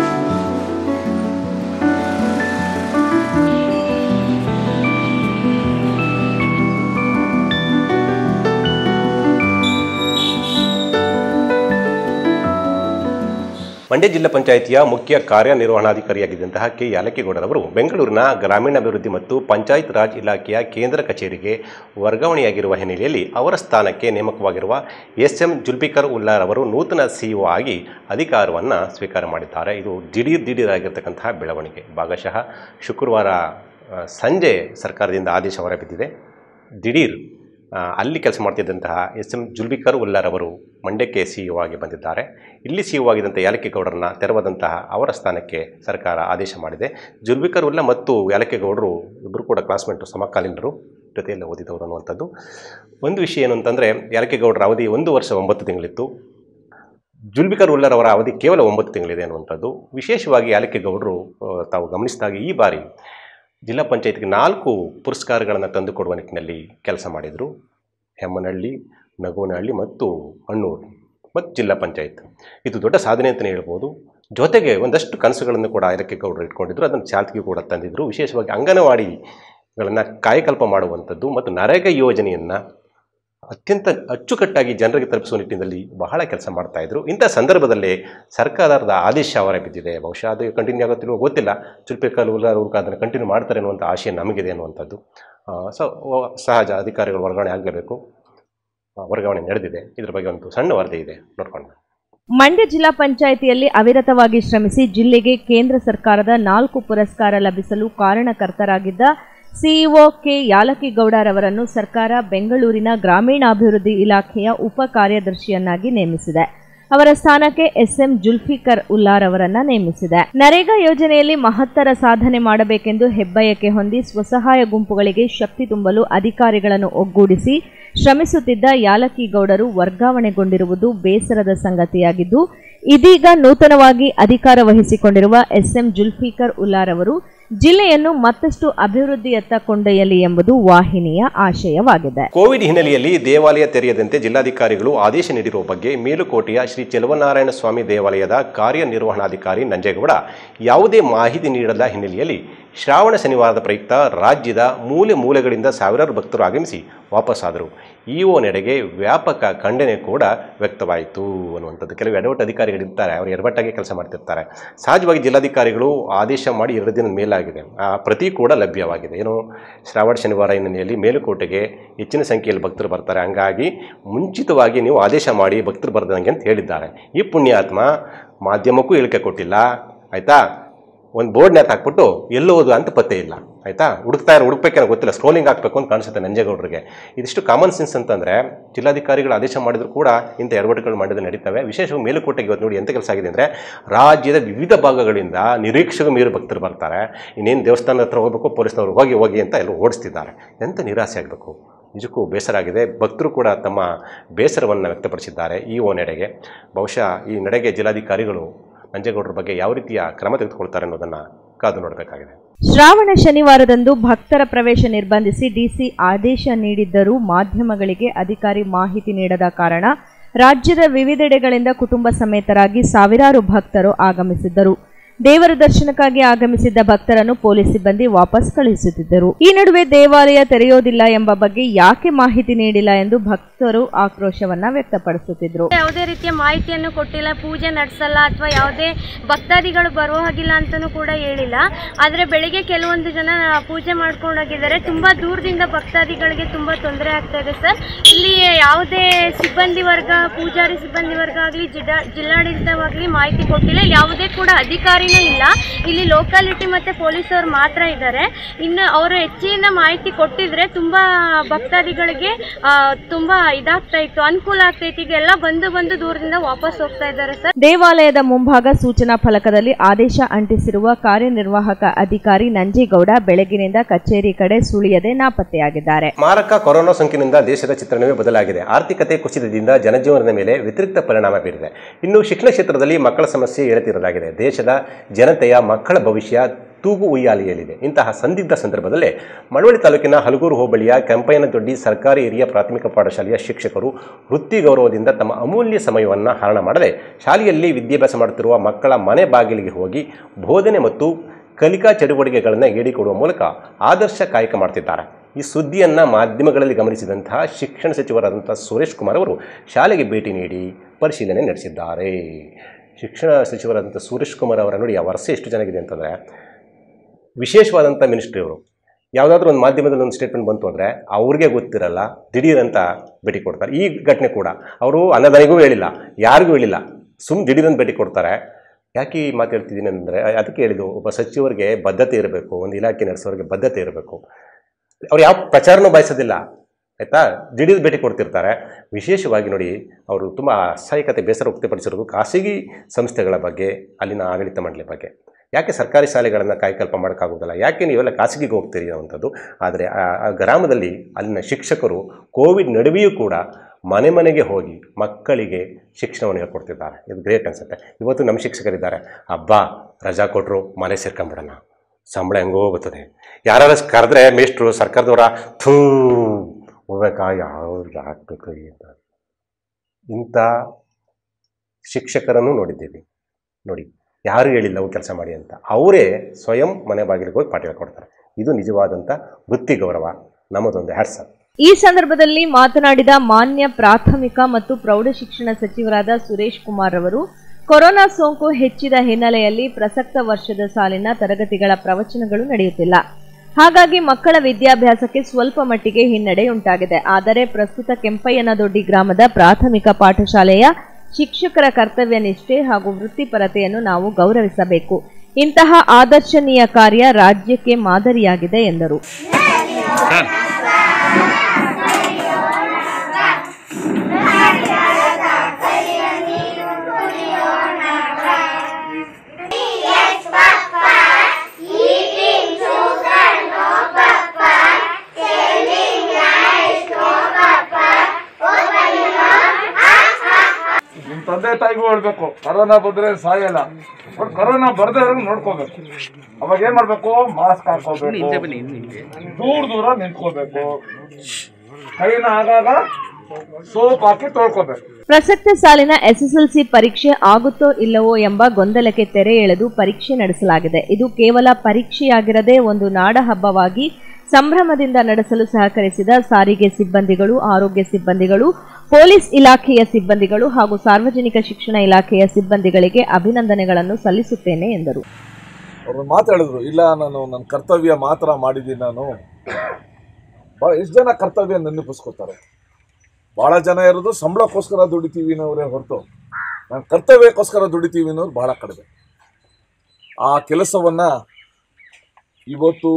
ಮಂಡ್ಯ ಜಿಲ್ಲಾ ಪಂಚಾಯಿತಿಯ ಮುಖ್ಯ ಕಾರ್ಯನಿರ್ವಹಣಾಧಿಕಾರಿಯಾಗಿದ್ದಂತಹ ಕೆ ಯಾಲಕ್ಕಿಗೌಡರವರು ಬೆಂಗಳೂರಿನ ಗ್ರಾಮೀಣಾಭಿವೃದ್ಧಿ ಮತ್ತು ಪಂಚಾಯತ್ ರಾಜ್ ಇಲಾಖೆಯ ಕೇಂದ್ರ ಕಚೇರಿಗೆ ವರ್ಗಾವಣೆಯಾಗಿರುವ ಹಿನ್ನೆಲೆಯಲ್ಲಿ ಅವರ ಸ್ಥಾನಕ್ಕೆ ನೇಮಕವಾಗಿರುವ ಎಸ್ ಎಂ ಜುಲ್ಫಿಕರ್ ಉಲ್ಲಾರ್ ಅವರು ನೂತನ ಸಿಇಒ ಆಗಿ ಅಧಿಕಾರವನ್ನು ಸ್ವೀಕಾರ ಮಾಡಿದ್ದಾರೆ. ಇದು ದಿಢೀರ್ ದಿಢೀರ್ ಆಗಿರ್ತಕ್ಕಂತಹ ಬೆಳವಣಿಗೆ. ಭಾಗಶಃ ಶುಕ್ರವಾರ ಸಂಜೆ ಸರ್ಕಾರದಿಂದ ಆದೇಶ ಹೊರಬಿದ್ದಿದೆ. ದಿಢೀರ್ ಅಲ್ಲಿ ಕೆಲಸ ಮಾಡ್ತಿದ್ದಂತಹ ಎಸ್ ಎಂ ಜುಲ್ಫಿಕರ್ ಉಲ್ಲಾರ್ ಅವರು ಮಂಡ್ಯಕ್ಕೆ ಸಿಇಒ ಆಗಿ ಬಂದಿದ್ದಾರೆ. ಇಲ್ಲಿ ಸಿಇಒ ಆಗಿದ್ದಂಥ ಯಾಲಕ್ಕಿಗೌಡರನ್ನ ತೆರವಾದಂತಹ ಅವರ ಸ್ಥಾನಕ್ಕೆ ಸರ್ಕಾರ ಆದೇಶ ಮಾಡಿದೆ. ಜುಲ್ಫಿಕರ್ ಉಲ್ಲಾ ಮತ್ತು ಯಾಲಕ್ಕಿಗೌಡರು ಇಬ್ಬರು ಕೂಡ ಕ್ಲಾಸ್ಮೇಟು, ಸಮಕಾಲೀನರು, ಜೊತೆಯಲ್ಲಿ ಓದಿದವರು ಅನ್ನುವಂಥದ್ದು. ಒಂದು ವಿಷಯ ಏನು ಅಂತಂದರೆ, ಯಾಲಕ್ಕಿಗೌಡರ ಅವಧಿ ಒಂದು ವರ್ಷ ಒಂಬತ್ತು ತಿಂಗಳಿತ್ತು. ಜುಲ್ಫಿಕರ್ ಉಲ್ಲಾರ್ ಅವರ ಅವಧಿ ಕೇವಲ ಒಂಬತ್ತು ತಿಂಗಳಿದೆ ಅನ್ನುವಂಥದ್ದು. ವಿಶೇಷವಾಗಿ ಯಾಲಕ್ಕಿಗೌಡರು ತಾವು ಗಮನಿಸಿದಾಗ ಈ ಬಾರಿ ಜಿಲ್ಲಾ ಪಂಚಾಯತ್ಗೆ ನಾಲ್ಕು ಪುರಸ್ಕಾರಗಳನ್ನು ತಂದುಕೊಡುವ ನಿಟ್ಟಿನಲ್ಲಿ ಕೆಲಸ ಮಾಡಿದರು. ಹೆಮ್ಮನಹಳ್ಳಿ, ನಗೋನಹಳ್ಳಿ ಮತ್ತು ಅಣ್ಣೂರು ಮತ್ತು ಜಿಲ್ಲಾ ಪಂಚಾಯತ್. ಇದು ದೊಡ್ಡ ಸಾಧನೆ ಅಂತಲೇ ಹೇಳ್ಬೋದು. ಜೊತೆಗೆ ಒಂದಷ್ಟು ಕನಸುಗಳನ್ನು ಕೂಡ ಯಾಲಕ್ಕಿಗೌಡರು ಇಟ್ಕೊಂಡಿದ್ರು, ಅದನ್ನು ಚಾಲ್ತಿಗೆ ಕೂಡ ತಂದಿದ್ದರು. ವಿಶೇಷವಾಗಿ ಅಂಗನವಾಡಿಗಳನ್ನು ಕಾಯಕಲ್ಪ ಮಾಡುವಂಥದ್ದು ಮತ್ತು ನರೇಗಾ ಯೋಜನೆಯನ್ನು ಅತ್ಯಂತ ಅಚ್ಚುಕಟ್ಟಾಗಿ ಜನರಿಗೆ ತಲುಪಿಸುವ ನಿಟ್ಟಿನಲ್ಲಿ ಬಹಳ ಕೆಲಸ ಮಾಡ್ತಾಯಿದ್ರು. ಇಂಥ ಸಂದರ್ಭದಲ್ಲೇ ಸರ್ಕಾರದ ಆದೇಶ ಹೊರ ಬಿದ್ದಿದೆ. ಬಹುಶಃ ಅದು ಕಂಟಿನ್ಯೂ ಆಗುತ್ತಿರುವ ಗೊತ್ತಿಲ್ಲ. ಜುಲ್ಫಿಕರ್ ಉಲ್ಲಾರ್ ಅವರು ಅದನ್ನು ಕಂಟಿನ್ಯೂ ಮಾಡ್ತಾರೆ ಅನ್ನುವಂಥ ಆಶಯ ನಮಗಿದೆ ಅನ್ನುವಂಥದ್ದು. ಸೊ ಸಹಜ, ಅಧಿಕಾರಿಗಳು ವರ್ಗಾವಣೆ ಆಗಲೇಬೇಕು. ವರ್ಗಾವಣೆ ನಡೆದಿದೆ. ಇದ್ರ ಬಗ್ಗೆ ಒಂದು ಸಣ್ಣ ವರದಿ ಇದೆ, ನೋಡ್ಕೊಂಡು. ಮಂಡ್ಯ ಜಿಲ್ಲಾ ಪಂಚಾಯಿತಿಯಲ್ಲಿ ಅವಿರತವಾಗಿ ಶ್ರಮಿಸಿ ಜಿಲ್ಲೆಗೆ ಕೇಂದ್ರ ಸರ್ಕಾರದ ನಾಲ್ಕು ಪುರಸ್ಕಾರ ಲಭಿಸಲು ಕಾರಣಕರ್ತರಾಗಿದ್ದ ಸಿಇಒ ಕೆ ಯಾಲಕ್ಕಿಗೌಡರವರನ್ನು ಸರ್ಕಾರ ಬೆಂಗಳೂರಿನ ಗ್ರಾಮೀಣಾಭಿವೃದ್ಧಿ ಇಲಾಖೆಯ ಉಪ ಕಾರ್ಯದರ್ಶಿಯನ್ನಾಗಿ ನೇಮಿಸಿದೆ. ಅವರ ಸ್ಥಾನಕ್ಕೆ ಎಸ್ ಎಂ ಜುಲ್ಫಿಕರ್ ಉಲ್ಲಾರ್ ಅವರನ್ನ ನೇಮಿಸಿದೆ. ನರೇಗಾ ಯೋಜನೆಯಲ್ಲಿ ಮಹತ್ತರ ಸಾಧನೆ ಮಾಡಬೇಕೆಂದು ಹೆಬ್ಬಯಕೆ ಹೊಂದಿ ಸ್ವಸಹಾಯ ಗುಂಪುಗಳಿಗೆ ಶಕ್ತಿ ತುಂಬಲು ಅಧಿಕಾರಿಗಳನ್ನು ಒಗ್ಗೂಡಿಸಿ ಶ್ರಮಿಸುತ್ತಿದ್ದ ಯಾಲಕ್ಕಿಗೌಡರು ವರ್ಗಾವಣೆಗೊಂಡಿರುವುದು ಬೇಸರದ ಸಂಗತಿಯಾಗಿದ್ದು, ಇದೀಗ ನೂತನವಾಗಿ ಅಧಿಕಾರ ವಹಿಸಿಕೊಂಡಿರುವ ಎಸ್ ಎಂ ಜುಲ್ಫಿಕರ್ ಉಲ್ಲಾರ್ ಅವರು ಜಿಲ್ಲೆಯನ್ನು ಮತ್ತಷ್ಟು ಅಭಿವೃದ್ಧಿಯತ್ತ ಕೊಂಡೊಯ್ಯಲಿ ಎಂಬುದು ವಾಹಿನಿಯ ಆಶಯವಾಗಿದೆ. ಕೋವಿಡ್ ಹಿನ್ನೆಲೆಯಲ್ಲಿ ದೇವಾಲಯ ತೆರೆಯದಂತೆ ಜಿಲ್ಲಾಧಿಕಾರಿಗಳು ಆದೇಶ ನೀಡಿರುವ ಬಗ್ಗೆ ಮೇಲುಕೋಟೆಯ ಶ್ರೀ ಚೆಲುವನಾರಾಯಣ ಸ್ವಾಮಿ ದೇವಾಲಯದ ಕಾರ್ಯನಿರ್ವಹಣಾಧಿಕಾರಿ ನಂಜೇಗೌಡ ಯಾವುದೇ ಮಾಹಿತಿ ನೀಡದ ಹಿನ್ನೆಲೆಯಲ್ಲಿ ಶ್ರಾವಣ ಶನಿವಾರದ ಪ್ರಯುಕ್ತ ರಾಜ್ಯದ ಮೂಲೆ ಮೂಲೆಗಳಿಂದ ಸಾವಿರಾರು ಭಕ್ತರು ಆಗಮಿಸಿ ವಾಪಸ್ಸಾದರು. ಇಒ ನಡೆಗೆ ವ್ಯಾಪಕ ಖಂಡನೆ ಕೂಡ ವ್ಯಕ್ತವಾಯಿತು ಅನ್ನುವಂಥದ್ದು. ಕೆಲವು ಎಡವಟ್ಟು ಅಧಿಕಾರಿಗಳಿರ್ತಾರೆ, ಅವರು ಎಡವಟ್ಟಾಗಿ ಕೆಲಸ ಮಾಡ್ತಿರ್ತಾರೆ. ಸಹಜವಾಗಿ ಜಿಲ್ಲಾಧಿಕಾರಿಗಳು ಆದೇಶ ಮಾಡಿ ಎರಡು ದಿನದ ಮೇಲಾಗಿದೆ, ಆ ಪ್ರತಿ ಕೂಡ ಲಭ್ಯವಾಗಿದೆ. ಏನು, ಶ್ರಾವಣ ಶನಿವಾರ ಹಿನ್ನೆಲೆಯಲ್ಲಿ ಮೇಲುಕೋಟೆಗೆ ಹೆಚ್ಚಿನ ಸಂಖ್ಯೆಯಲ್ಲಿ ಭಕ್ತರು ಬರ್ತಾರೆ, ಹಂಗಾಗಿ ಮುಂಚಿತವಾಗಿ ನೀವು ಆದೇಶ ಮಾಡಿ ಭಕ್ತರು ಬರ್ದಂಗೆ ಅಂತ ಹೇಳಿದ್ದಾರೆ. ಈ ಪುಣ್ಯಾತ್ಮ ಮಾಧ್ಯಮಕ್ಕೂ ಹೇಳಿಕೆ ಕೊಟ್ಟಿಲ್ಲ, ಆಯಿತಾ. ಒಂದು ಬೋರ್ಡ್ ನೇತು ಹಾಕ್ಬಿಟ್ಟು ಎಲ್ಲೋ ಹೋದು ಅಂತ ಪತ್ತೆ ಇಲ್ಲ, ಆಯಿತಾ. ಹುಡುಕ್ತಾ ಇರೋ ಹುಡುಕ್ಬೇಕೇನೋ ಗೊತ್ತಿಲ್ಲ, ಸ್ಕ್ರೋಲಿಂಗ್ ಹಾಕಬೇಕು ಅಂತ ಕಾಣಿಸುತ್ತೆ ನಂಜೇಗೌಡರಿಗೆ. ಇದಿಷ್ಟು ಕಾಮನ್ ಸೆನ್ಸ್ ಅಂತಂದರೆ ಜಿಲ್ಲಾಧಿಕಾರಿಗಳು ಆದೇಶ ಮಾಡಿದ್ರು ಕೂಡ ಇಂಥ ಎಡವಟ್ಟುಗಳು ಮಾಡಿದ್ರೆ ನಡೀತವೆ. ವಿಶೇಷವಾಗಿ ಮೇಲುಕೋಟೆಗೆ ಇವತ್ತು ನೋಡಿ ಎಂಥ ಕೆಲಸ ಆಗಿದೆ ಅಂದರೆ, ರಾಜ್ಯದ ವಿವಿಧ ಭಾಗಗಳಿಂದ ನಿರೀಕ್ಷೆಗೂ ಮೀರಿ ಭಕ್ತರು ಬರ್ತಾರೆ. ಇನ್ನೇನು ದೇವಸ್ಥಾನದ ಹತ್ರ ಹೋಗಬೇಕು, ಪೊಲೀಸ್ನವರು ಹೋಗಿ ಹೋಗಿ ಅಂತ ಎಲ್ಲರೂ ಓಡಿಸ್ತಿದ್ದಾರೆ. ಎಂಥ ನಿರಾಸೆ ಆಗಬೇಕು. ನಿಜಕ್ಕೂ ಬೇಸರ ಆಗಿದೆ. ಭಕ್ತರು ಕೂಡ ತಮ್ಮ ಬೇಸರವನ್ನು ವ್ಯಕ್ತಪಡಿಸಿದ್ದಾರೆ ಈ ಓ ನಡೆಗೆ. ಬಹುಶಃ ಈ ನಡೆಗೆ ಜಿಲ್ಲಾಧಿಕಾರಿಗಳು ನಂಜೇಗೌಡರ ಬಗ್ಗೆ ಯಾವ ರೀತಿಯ ಕ್ರಮ ತೆಗೆದುಕೊಳ್ತಾರೆ ಅನ್ನೋದನ್ನು ಕಾದು ನೋಡಬೇಕಾಗಿದೆ. ಶ್ರಾವಣ ಶನಿವಾರದಂದು ಭಕ್ತರ ಪ್ರವೇಶ ನಿರ್ಬಂಧಿಸಿ ಡಿಸಿ ಆದೇಶ ನೀಡಿದ್ದರೂ ಮಾಧ್ಯಮಗಳಿಗೆ ಅಧಿಕಾರಿ ಮಾಹಿತಿ ನೀಡದ ಕಾರಣ ರಾಜ್ಯದ ವಿವಿಧೆಡೆಗಳಿಂದ ಕುಟುಂಬ ಸಮೇತರಾಗಿ ಸಾವಿರಾರು ಭಕ್ತರು ಆಗಮಿಸಿದ್ದರು. ದೇವರ ದರ್ಶನಕ್ಕಾಗಿ ಆಗಮಿಸಿದ್ದ ಭಕ್ತರನ್ನು ಪೊಲೀಸ್ ಸಿಬ್ಬಂದಿ ವಾಪಸ್ ಕಳುಹಿಸುತ್ತಿದ್ದರು. ಈ ನಡುವೆ ದೇವಾಲಯ ತೆರೆಯೋದಿಲ್ಲ ಎಂಬ ಬಗ್ಗೆ ಯಾಕೆ ಮಾಹಿತಿ ನೀಡಿಲ್ಲ ಎಂದು ಭಕ್ತರು ಆಕ್ರೋಶವನ್ನ ವ್ಯಕ್ತಪಡಿಸುತ್ತಿದ್ದರು. ಯಾವುದೇ ರೀತಿಯ ಮಾಹಿತಿಯನ್ನು ಕೊಟ್ಟಿಲ್ಲ, ಪೂಜೆ ನಡೆಸಲ್ಲ ಅಥವಾ ಯಾವುದೇ ಭಕ್ತಾದಿಗಳು ಬರುವ ಹಾಗಿಲ್ಲ ಅಂತಲೂ ಕೂಡ ಹೇಳಿಲ್ಲ. ಆದರೆ ಬೆಳಿಗ್ಗೆ ಕೆಲವೊಂದು ಜನ ಪೂಜೆ ಮಾಡ್ಕೊಂಡು ಹೋಗಿದ್ದಾರೆ. ತುಂಬಾ ದೂರದಿಂದ ಭಕ್ತಾದಿಗಳಿಗೆ ತುಂಬಾ ತೊಂದರೆ ಆಗ್ತಾ ಇದೆ ಸರ್. ಇಲ್ಲಿ ಯಾವುದೇ ಸಿಬ್ಬಂದಿ ವರ್ಗ, ಪೂಜಾರಿ ಸಿಬ್ಬಂದಿ ವರ್ಗ ಆಗಲಿ ಜಿಲ್ಲಾ ಜಿಲ್ಲಾಡಳಿತವಾಗಲಿ ಮಾಹಿತಿ ಕೊಟ್ಟಿಲ್ಲ. ಯಾವುದೇ ಕೂಡ ಅಧಿಕಾರಿ ಇಲ್ಲ. ಇಲ್ಲಿ ಲೋಕಾಲಿಟಿ ಮತ್ತೆ ಪೊಲೀಸರು ಮಾತ್ರ ಇದ್ದಾರೆ. ಇನ್ನು ಅವರು ಹೆಚ್ಚಿನ ಮಾಹಿತಿ ಕೊಟ್ಟಿದ್ರೆ ತುಂಬಾ ಭಕ್ತಾದಿಗಳಿಗೆ ತುಂಬಾ ಇದಾಗ್ತಾ ಇತ್ತು, ಅನುಕೂಲ ಆಗ್ತಾ ಇತ್ತು. ಈಗ ಎಲ್ಲ ಬಂದು ಬಂದು ದೂರದಿಂದ ವಾಪಸ್ ಹೋಗ್ತಾ ಇದ್ದಾರೆ ಸರ್. ದೇವಾಲಯದ ಮುಂಭಾಗ ಸೂಚನಾ ಫಲಕದಲ್ಲಿ ಆದೇಶ ಅಂಟಿಸಿರುವ ಕಾರ್ಯನಿರ್ವಾಹಕ ಅಧಿಕಾರಿ ನಂಜೇಗೌಡ ಬೆಳಗಿನಿಂದ ಕಚೇರಿ ಕಡೆ ಸುಳಿಯದೆ ನಾಪತ್ತೆಯಾಗಿದ್ದಾರೆ. ಮಾರಕ ಕೊರೋನಾ ಸೋಂಕಿನಿಂದ ದೇಶದ ಚಿತ್ರಣವೇ ಬದಲಾಗಿದೆ. ಆರ್ಥಿಕತೆ ಕುಸಿತದಿಂದ ಜನಜೀವನದ ಮೇಲೆ ವ್ಯತಿರಿಕ್ತ ಪರಿಣಾಮ ಬೀರಿದೆ. ಇನ್ನು ಶಿಕ್ಷಣ ಕ್ಷೇತ್ರದಲ್ಲಿ ಮಕ್ಕಳ ಸಮಸ್ಯೆ ಏಳುತ್ತಿರಲಾಗಿದೆ. ದೇಶದ ಜನತೆಯ ಮಕ್ಕಳ ಭವಿಷ್ಯ ತೂಗು ಉಯ್ಯಾಲೆಯಲ್ಲಿದೆ. ಇಂತಹ ಸಂದಿಗ್ಧ ಸಂದರ್ಭದಲ್ಲೇ ಮಳವಳ್ಳಿ ತಾಲೂಕಿನ ಹಲಗೂರು ಹೋಬಳಿಯ ಕೆಂಪಯ್ಯನದೊಡ್ಡಿ ಸರ್ಕಾರಿ ಹಿರಿಯ ಪ್ರಾಥಮಿಕ ಪಾಠಶಾಲೆಯ ಶಿಕ್ಷಕರು ವೃತ್ತಿ ಗೌರವದಿಂದ ತಮ್ಮ ಅಮೂಲ್ಯ ಸಮಯವನ್ನು ಹರಣ ಮಾಡದೆ ಶಾಲೆಯಲ್ಲಿ ವಿದ್ಯಾಭ್ಯಾಸ ಮಾಡುತ್ತಿರುವ ಮಕ್ಕಳ ಮನೆ ಬಾಗಿಲಿಗೆ ಹೋಗಿ ಬೋಧನೆ ಮತ್ತು ಕಲಿಕಾ ಚಟುವಟಿಕೆಗಳನ್ನು ಹೇಳಿಕೊಡುವ ಮೂಲಕ ಆದರ್ಶ ಕಾಯಕ ಮಾಡ್ತಿದ್ದಾರೆ. ಈ ಸುದ್ದಿಯನ್ನು ಮಾಧ್ಯಮಗಳಲ್ಲಿ ಗಮನಿಸಿದಂತಹ ಶಿಕ್ಷಣ ಸಚಿವರಾದಂಥ ಸುರೇಶ್ ಕುಮಾರ್ ಅವರು ಶಾಲೆಗೆ ಭೇಟಿ ನೀಡಿ ಪರಿಶೀಲನೆ ನಡೆಸಿದ್ದಾರೆ. ಶಿಕ್ಷಣ ಸಚಿವರಾದಂಥ ಸುರೇಶ್ ಕುಮಾರ್ ಅವರ ನೋಡಿ ಆ ವರ್ಷ ಎಷ್ಟು ಚೆನ್ನಾಗಿದೆ ಅಂತಂದರೆ, ವಿಶೇಷವಾದಂಥ ಮಿನಿಸ್ಟ್ರಿ ಅವರು. ಯಾವುದಾದ್ರೂ ಒಂದು ಮಾಧ್ಯಮದಲ್ಲಿ ಒಂದು ಸ್ಟೇಟ್ಮೆಂಟ್ ಬಂತು ಅಂದರೆ ಅವ್ರಿಗೆ ಗೊತ್ತಿರಲ್ಲ, ದಿಢೀರಂತ ಭೇಟಿ ಕೊಡ್ತಾರೆ. ಈ ಘಟನೆ ಕೂಡ ಅವರು ಅನ್ನದಾನಿಗೂ ಹೇಳಿಲ್ಲ, ಯಾರಿಗೂ ಹೇಳಿಲ್ಲ, ಸುಮ್ಮ ದಿಢೀರಂತ ಭೇಟಿ ಕೊಡ್ತಾರೆ. ಯಾಕೆ ಈ ಮಾತು ಹೇಳ್ತಿದ್ದೀನಿ ಅಂದರೆ, ಅದಕ್ಕೆ ಹೇಳಿದ್ದು, ಒಬ್ಬ ಸಚಿವರಿಗೆ ಬದ್ಧತೆ ಇರಬೇಕು, ಒಂದು ಇಲಾಖೆ ನಡೆಸೋರಿಗೆ ಬದ್ಧತೆ ಇರಬೇಕು. ಅವ್ರು ಯಾವ ಪ್ರಚಾರನೂ ಬಯಸೋದಿಲ್ಲ, ಆಯಿತಾ. ದಿಢೀರ್ ಭೇಟಿ ಕೊಡ್ತಿರ್ತಾರೆ. ವಿಶೇಷವಾಗಿ ನೋಡಿ, ಅವರು ತುಂಬ ಅಸಹಾಯಕತೆ ಬೇಸರ ವ್ಯಕ್ತಪಡಿಸಿರೋದು ಖಾಸಗಿ ಸಂಸ್ಥೆಗಳ ಬಗ್ಗೆ, ಅಲ್ಲಿನ ಆಡಳಿತ ಮಂಡಳಿ ಬಗ್ಗೆ. ಯಾಕೆ ಸರ್ಕಾರಿ ಶಾಲೆಗಳನ್ನು ಕಾಯಕಲ್ಪ ಮಾಡೋಕ್ಕಾಗೋದಿಲ್ಲ, ಯಾಕೆ ನೀವೆಲ್ಲ ಖಾಸಗಿಗೆ ಹೋಗ್ತೀರಿ ಅನ್ನೋವಂಥದ್ದು. ಆದರೆ ಆ ಗ್ರಾಮದಲ್ಲಿ ಅಲ್ಲಿನ ಶಿಕ್ಷಕರು ಕೋವಿಡ್ ನಡುವೆಯೂ ಕೂಡ ಮನೆ ಮನೆಗೆ ಹೋಗಿ ಮಕ್ಕಳಿಗೆ ಶಿಕ್ಷಣವನ್ನು ಹೇಳ್ಕೊಡ್ತಿದ್ದಾರೆ. ಇದು ಗ್ರೇಟ್ ಅನಿಸುತ್ತೆ. ಇವತ್ತು ನಮ್ಮ ಶಿಕ್ಷಕರಿದ್ದಾರೆ, ಹಬ್ಬ ರಜಾ ಕೊಟ್ಟರು ಮನೆ ಸೇರ್ಕೊಂಬಿಡೋಣ, ಸಂಬಳ ಹೆಂಗೋ ಬರ್ತದೆ, ಯಾರು ಕರೆದ್ರೆ ಮೇಷ್ಟ್ರು ಸರ್ಕಾರದವರ ಥೂ ಹೋಗ್ಬೇಕಾ, ಯಾವ್ದು ಹಾಕ್ಬೇಕು ಅಂತ. ಇಂಥ ಶಿಕ್ಷಕರನ್ನು ನೋಡಿದ್ದೀವಿ. ನೋಡಿ, ಯಾರು ಹೇಳಿಲ್ಲ ಅವು ಕೆಲಸ ಮಾಡಿ ಅಂತ, ಅವರೇ ಸ್ವಯಂ ಮನೆ ಬಾಗಿಲಿಗೆ ಹೋಗಿ ಪಾಠ ಹೇಳ್ಕೊಡ್ತಾರೆ. ಇದು ನಿಜವಾದಂಥ ವೃತ್ತಿ ಗೌರವ. ನಮ್ಮದೊಂದು ಹ್ಯಾಟ್ಸಪ್. ಈ ಸಂದರ್ಭದಲ್ಲಿ ಮಾತನಾಡಿದ ಮಾನ್ಯ ಪ್ರಾಥಮಿಕ ಮತ್ತು ಪ್ರೌಢಶಿಕ್ಷಣ ಸಚಿವರಾದ ಸುರೇಶ್ ಕುಮಾರ್ ಅವರು, ಕೊರೋನಾ ಸೋಂಕು ಹೆಚ್ಚಿದ ಹಿನ್ನೆಲೆಯಲ್ಲಿ ಪ್ರಸಕ್ತ ವರ್ಷದ ಸಾಲಿನ ತರಗತಿಗಳ ಪ್ರವಚನಗಳು ನಡೆಯುತ್ತಿಲ್ಲ. ಹಾಗಾಗಿ ಮಕ್ಕಳ ವಿದ್ಯಾಭ್ಯಾಸಕ್ಕೆ ಸ್ವಲ್ಪ ಮಟ್ಟಿಗೆ ಹಿನ್ನಡೆ ಉಂಟಾಗಿದೆ. ಆದರೆ ಪ್ರಸ್ತುತ ಕೆಂಪಯ್ಯನದೊಡ್ಡಿ ಗ್ರಾಮದ ಪ್ರಾಥಮಿಕ ಪಾಠಶಾಲೆಯ ಶಿಕ್ಷಕರ ಕರ್ತವ್ಯ ನಿಷ್ಠೆ ಹಾಗೂ ವೃತ್ತಿಪರತೆಯನ್ನು ನಾವು ಗೌರವಿಸಬೇಕು. ಇಂತಹ ಆದರ್ಶನೀಯ ಕಾರ್ಯ ರಾಜ್ಯಕ್ಕೆ ಮಾದರಿಯಾಗಿದೆ ಎಂದರು. ತಂದೆ ತಾಯಿಗೂ ಹೇಳ್ಬೇಕು, ಕರೋನಾ ಬಂದ್ರೆ ಸಾಯಲ್ಲ, ಬಟ್ ಕರೋನಾ ಬರ್ದೇ ನೋಡ್ಕೋಬೇಕು. ಅವಾಗ ಏನ್ ಮಾಡ್ಬೇಕು, ಮಾಸ್ಕ್ ಹಾಕೋಬೇಕು, ದೂರ ದೂರ ನಿಂತ್ಕೋಬೇಕು, ಕೈನ ಆಗಾಗ ಸೋಪ್ ಹಾಕಿ ತೊಳ್ಕೋಬೇಕು. ಪ್ರಸಕ್ತ ಸಾಲಿನ ಎಸ್ಎಸ್ಎಲ್ಸಿ ಪರೀಕ್ಷೆ ಆಗುತ್ತೋ ಇಲ್ಲವೋ ಎಂಬ ಗೊಂದಲಕ್ಕೆ ತೆರೆ ಎಳೆದು ಪರೀಕ್ಷೆ ನಡೆಸಲಾಗಿದೆ. ಇದು ಕೇವಲ ಪರೀಕ್ಷೆಯಾಗಿರದೆ ಒಂದು ನಾಡ ಹಬ್ಬವಾಗಿ ಸಂಭ್ರಮದಿಂದ ನಡೆಸಲು ಸಹಕರಿಸಿದ ಸಾರಿಗೆ ಸಿಬ್ಬಂದಿಗಳು, ಆರೋಗ್ಯ ಸಿಬ್ಬಂದಿಗಳು, ಪೊಲೀಸ್ ಇಲಾಖೆಯ ಸಿಬ್ಬಂದಿಗಳು ಹಾಗೂ ಸಾರ್ವಜನಿಕ ಶಿಕ್ಷಣ ಇಲಾಖೆಯ ಸಿಬ್ಬಂದಿಗಳಿಗೆ ಅಭಿನಂದನೆಗಳನ್ನು ಸಲ್ಲಿಸುತ್ತೇನೆ ಎಂದರು. ಅವರು ಮಾತಾಡಿದ್ರು, ಇಲ್ಲ ನಾನು ನನ್ನ ಕರ್ತವ್ಯ ಮಾತ್ರ ಮಾಡಿದ್ದೀನಿ. ನಾನು ಭಾಳ ಎಷ್ಟು ಜನ ಕರ್ತವ್ಯ ನೆನಪಿಸ್ಕೊತಾರೆ. ಭಾಳ ಜನ ಇರೋದು ಸಂಬಳಕ್ಕೋಸ್ಕರ ದುಡಿತೀವಿ ಅನ್ನೋರೇ ಹೊರತು ನಾನು ಕರ್ತವ್ಯಕ್ಕೋಸ್ಕರ ದುಡಿತೀವಿ ಅನ್ನೋರು ಭಾಳ ಕಡಿಮೆ. ಆ ಕೆಲಸವನ್ನು ಇವತ್ತು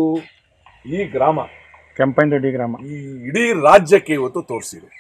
ಈ ಗ್ರಾಮ ಕೆಂಪನದೊಡ್ಡಿ ಗ್ರಾಮ ಈ ಇಡೀ ರಾಜ್ಯಕ್ಕೆ ಇವತ್ತು ತೋರಿಸಿದೆ.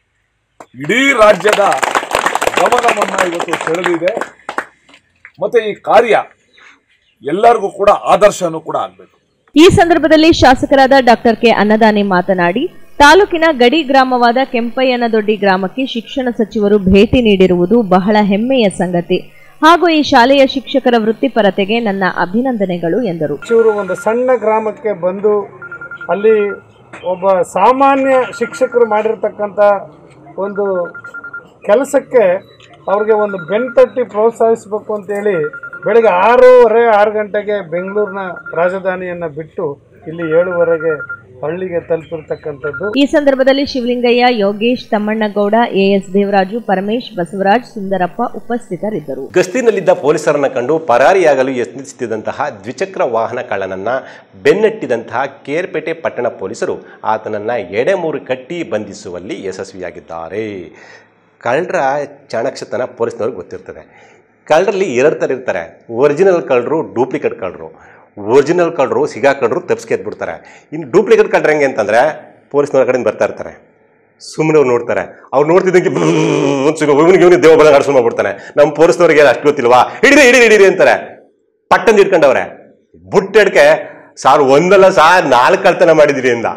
ಇಡೀ ರಾಜ್ಯದ ಗಮನವನ್ನು ಇವತ್ತು ಸೆಳೆದಿದೆ. ಮತ್ತು ಈ ಕಾರ್ಯ ಎಲ್ಲರಿಗೂ ಕೂಡ ಆದರ್ಶನೂ ಕೂಡ ಆಗಬೇಕು. ಈ ಸಂದರ್ಭದಲ್ಲಿ ಶಾಸಕರಾದ ಡಾಕ್ಟರ್ ಕೆ ಅನ್ನದಾನಿ ಮಾತನಾಡಿ, ತಾಲೂಕಿನ ಗಡಿ ಗ್ರಾಮವಾದ ಕೆಂಪಯ್ಯನದೊಡ್ಡಿ ಗ್ರಾಮಕ್ಕೆ ಶಿಕ್ಷಣ ಸಚಿವರು ಭೇಟಿ ನೀಡಿರುವುದು ಬಹಳ ಹೆಮ್ಮೆಯ ಸಂಗತಿ ಹಾಗೂ ಈ ಶಾಲೆಯ ಶಿಕ್ಷಕರ ವೃತ್ತಿಪರತೆಗೆ ನನ್ನ ಅಭಿನಂದನೆಗಳು ಎಂದರು. ಚೂರು ಒಂದು ಸಣ್ಣ ಗ್ರಾಮಕ್ಕೆ ಬಂದು ಅಲ್ಲಿ ಒಬ್ಬ ಸಾಮಾನ್ಯ ಶಿಕ್ಷಕರು ಮಾಡಿರ್ತಕ್ಕಂಥ ಒಂದು ಕೆಲಸಕ್ಕೆ ಅವ್ರಿಗೆ ಒಂದು ಬೆನ್ತಟ್ಟಿ ಪ್ರೋತ್ಸಾಹಿಸಬೇಕು ಅಂತೇಳಿ ಬೆಳಗ್ಗೆ ಆರೂವರೆ ಆರು ಗಂಟೆಗೆ ಬೆಂಗಳೂರಿನ ರಾಜಧಾನಿಯನ್ನು ಬಿಟ್ಟು ಇಲ್ಲಿ ಏಳುವರೆಗೆ ಹಳ್ಳಿಗೆ ತಲುಪಿರ್ತಕ್ಕಂಥದ್ದು. ಈ ಸಂದರ್ಭದಲ್ಲಿ ಶಿವಲಿಂಗಯ್ಯ, ಯೋಗೇಶ್, ತಮ್ಮಣ್ಣಗೌಡ, ಎಎಸ್ ದೇವರಾಜು, ಪರಮೇಶ್, ಬಸವರಾಜ್, ಸುಂದರಪ್ಪ ಉಪಸ್ಥಿತರಿದ್ದರು. ಗಸ್ತಿನಲ್ಲಿದ್ದ ಪೊಲೀಸರನ್ನ ಕಂಡು ಪರಾರಿಯಾಗಲು ಯತ್ನಿಸುತ್ತಿದ್ದಂತಹ ದ್ವಿಚಕ್ರ ವಾಹನ ಕಳ್ಳನನ್ನ ಬೆನ್ನಟ್ಟಿದಂತಹ ಕೇರ್ಪೇಟೆ ಪಟ್ಟಣ ಪೊಲೀಸರು ಆತನನ್ನ ಎಡೆಮೂರು ಕಟ್ಟಿ ಬಂಧಿಸುವಲ್ಲಿ ಯಶಸ್ವಿಯಾಗಿದ್ದಾರೆ. ಕಳ್ಳರ ಚಾಣಾಕ್ಷತನ ಪೊಲೀಸ್ನವ್ರಿಗೆ ಗೊತ್ತಿರ್ತದೆ. ಕಳ್ಳರಲ್ಲಿ ಎರಡು ಥರ ಇರ್ತಾರೆ, ಒರಿಜಿನಲ್ ಕಳ್ಳರು, ಡೂಪ್ಲಿಕೇಟ್ ಕಳ್ಳರು. ಒರಿಜಿನಲ್ ಕಳ್ಳರು ಸಿಗಾಕಳ್ಳರು ತಪ್ಪಿಸ್ಕೆ ಎದ್ಬಿಡ್ತಾರೆ. ಇನ್ನು ಡೂಪ್ಲಿಕೇಟ್ ಕಳ್ಳರು ಹೆಂಗೆ ಅಂತಂದರೆ ಪೊಲೀಸ್ನವ್ರ ಕಡೆಯಿಂದ ಬರ್ತಾ ಇರ್ತಾರೆ, ಸುಮ್ಮನೆ ಅವ್ರು ನೋಡ್ತಾರೆ. ಅವ್ರು ನೋಡ್ತಿದ್ದಕ್ಕೆ ಇವನಿಗೆ ಇವನಿಗೆ ದೇವ ಬಲ ನಡ್ಸ್ಕೊಂಡು ಮಾಡ್ಬಿಡ್ತಾನೆ. ನಮ್ಮ ಪೊಲೀಸ್ನವ್ರಿಗೆ ಅಷ್ಟು ಗೊತ್ತಿಲ್ವಾ, ಹಿಡಿರಿ ಹಿಡಿರಿ ಹಿಡಿರಿ ಅಂತಾರೆ. ಪಟ್ಟಂದು ಹಿಡ್ಕೊಂಡವ್ರೆ ಬುಟ್ಟೆಡ್ಕೆ ಸಾರ್ ಒಂದಲ್ಲ ಸಾರ್ ನಾಲ್ಕು ಕಳ್ತನ ಮಾಡಿದಿರಿ ಅಂದ.